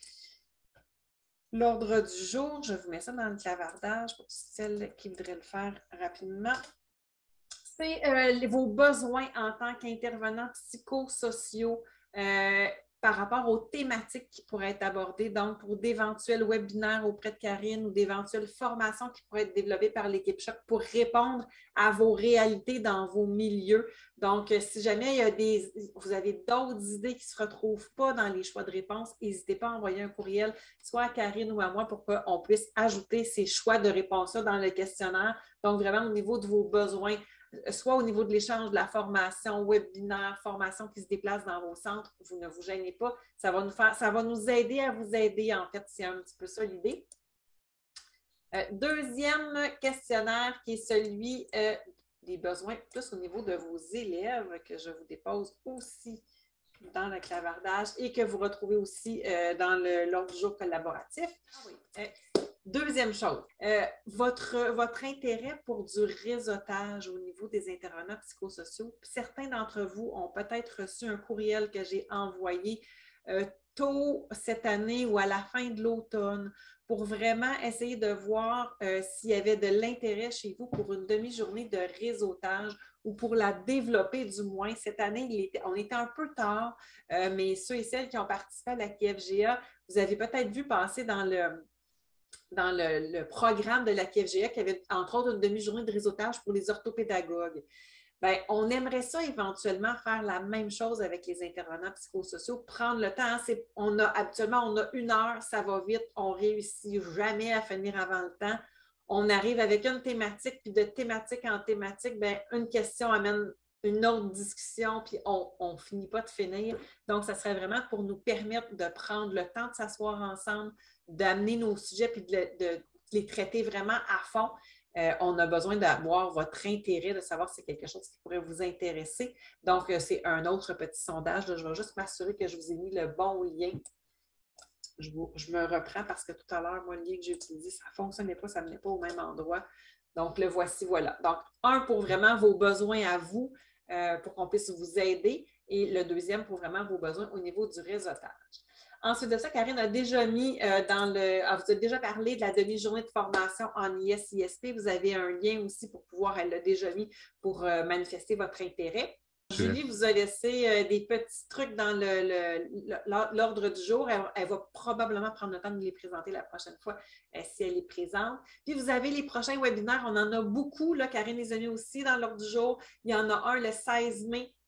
l'ordre du jour. Je vous mets ça dans le clavardage pour celles qui voudraient le faire rapidement. C'est vos besoins en tant qu'intervenants psychosociaux par rapport aux thématiques qui pourraient être abordées, donc pour d'éventuels webinaires auprès de Karine ou d'éventuelles formations qui pourraient être développées par l'équipe Choc pour répondre à vos réalités dans vos milieux. Donc, si jamais vous avez d'autres idées qui ne se retrouvent pas dans les choix de réponse, n'hésitez pas à envoyer un courriel, soit à Karine ou à moi, pour qu'on puisse ajouter ces choix de réponse-là dans le questionnaire. Donc, vraiment au niveau de vos besoins, soit au niveau de l'échange, de la formation, webinaire, formation qui se déplace dans vos centres, vous ne vous gênez pas. Ça va nous aider à vous aider, en fait, c'est un petit peu ça l'idée. Deuxième questionnaire qui est celui des besoins plus au niveau de vos élèves que je vous dépose aussi dans le clavardage et que vous retrouvez aussi dans l'ordre du jour collaboratif. Deuxième chose, votre intérêt pour du réseautage au niveau des intervenants psychosociaux. Certains d'entre vous ont peut-être reçu un courriel que j'ai envoyé tôt cette année ou à la fin de l'automne pour vraiment essayer de voir s'il y avait de l'intérêt chez vous pour une demi-journée de réseautage ou pour la développer du moins. Cette année, on était un peu tard, mais ceux et celles qui ont participé à la KFGA, vous avez peut-être vu passer dans le programme de la KFGA qu'il y avait entre autres une demi-journée de réseautage pour les orthopédagogues. Bien, on aimerait ça éventuellement faire la même chose avec les intervenants psychosociaux, prendre le temps. Habituellement, on a 1 heure, ça va vite, on ne réussit jamais à finir avant le temps. On arrive avec une thématique, puis de thématique en thématique, bien, une question amène une autre discussion, puis on ne finit pas de finir. Donc, ça serait vraiment pour nous permettre de prendre le temps de s'asseoir ensemble, d'amener nos sujets, puis de les traiter vraiment à fond. On a besoin d'avoir votre intérêt, de savoir si c'est quelque chose qui pourrait vous intéresser. Donc, c'est un autre petit sondage. Là, je vais juste m'assurer que je vous ai mis le bon lien. Je me reprends parce que tout à l'heure, moi, le lien que j'ai utilisé, ça ne fonctionnait pas, ça ne venait pas au même endroit. Donc, le voici, voilà. Donc, un pour vraiment vos besoins à vous, pour qu'on puisse vous aider. Et le deuxième pour vraiment vos besoins au niveau du réseautage. Ensuite de ça, Karine a déjà mis vous a déjà parlé de la demi-journée de formation en IS-ISP. Vous avez un lien aussi pour pouvoir, elle l'a déjà mis pour manifester votre intérêt. Julie vous a laissé des petits trucs dans l'ordre du jour. Elle va probablement prendre le temps de nous les présenter la prochaine fois si elle est présente. Puis vous avez les prochains webinaires. On en a beaucoup. Là, Karine les a mis aussi dans l'ordre du jour. Il y en a un le 16 mai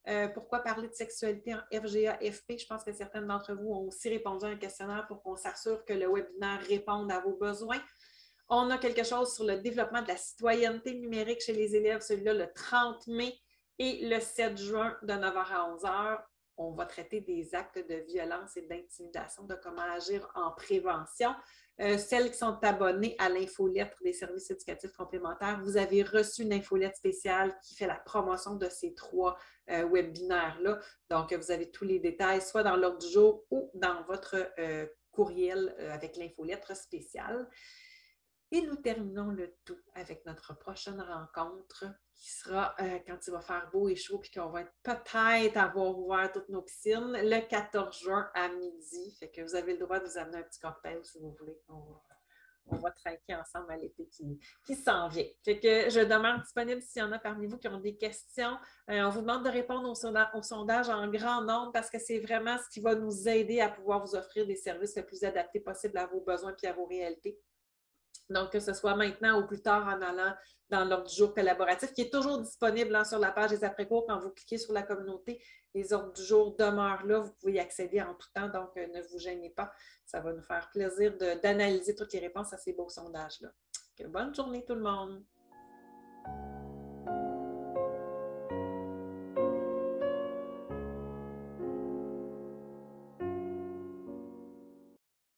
Pourquoi parler de sexualité en FGA, FP? Je pense que certaines d'entre vous ont aussi répondu à un questionnaire pour qu'on s'assure que le webinaire réponde à vos besoins. On a quelque chose sur le développement de la citoyenneté numérique chez les élèves, celui-là le 30 mai et le 7 juin de 9h à 11h. On va traiter des actes de violence et d'intimidation, de comment agir en prévention. Celles qui sont abonnées à l'infolettre des services éducatifs complémentaires, vous avez reçu une infolettre spéciale qui fait la promotion de ces 3 webinaires-là. Donc, vous avez tous les détails, soit dans l'ordre du jour ou dans votre courriel avec l'infolettre spéciale. Et nous terminons le tout avec notre prochaine rencontre qui sera quand il va faire beau et chaud puis qu'on va peut-être avoir ouvert toutes nos piscines le 14 juin à midi. Fait que vous avez le droit de vous amener un petit cocktail si vous voulez. On va trinquer ensemble à l'été qui s'en vient. Fait que je demeure disponible s'il y en a parmi vous qui ont des questions. On vous demande de répondre au sondage en grand nombre parce que c'est vraiment ce qui va nous aider à pouvoir vous offrir des services le plus adaptés possible à vos besoins et à vos réalités. Donc, que ce soit maintenant ou plus tard en allant dans l'ordre du jour collaboratif, qui est toujours disponible sur la page des après-cours. Quand vous cliquez sur la communauté, les ordres du jour demeurent là. Vous pouvez y accéder en tout temps, donc ne vous gênez pas. Ça va nous faire plaisir d'analyser toutes les réponses à ces beaux sondages-là. Bonne journée tout le monde!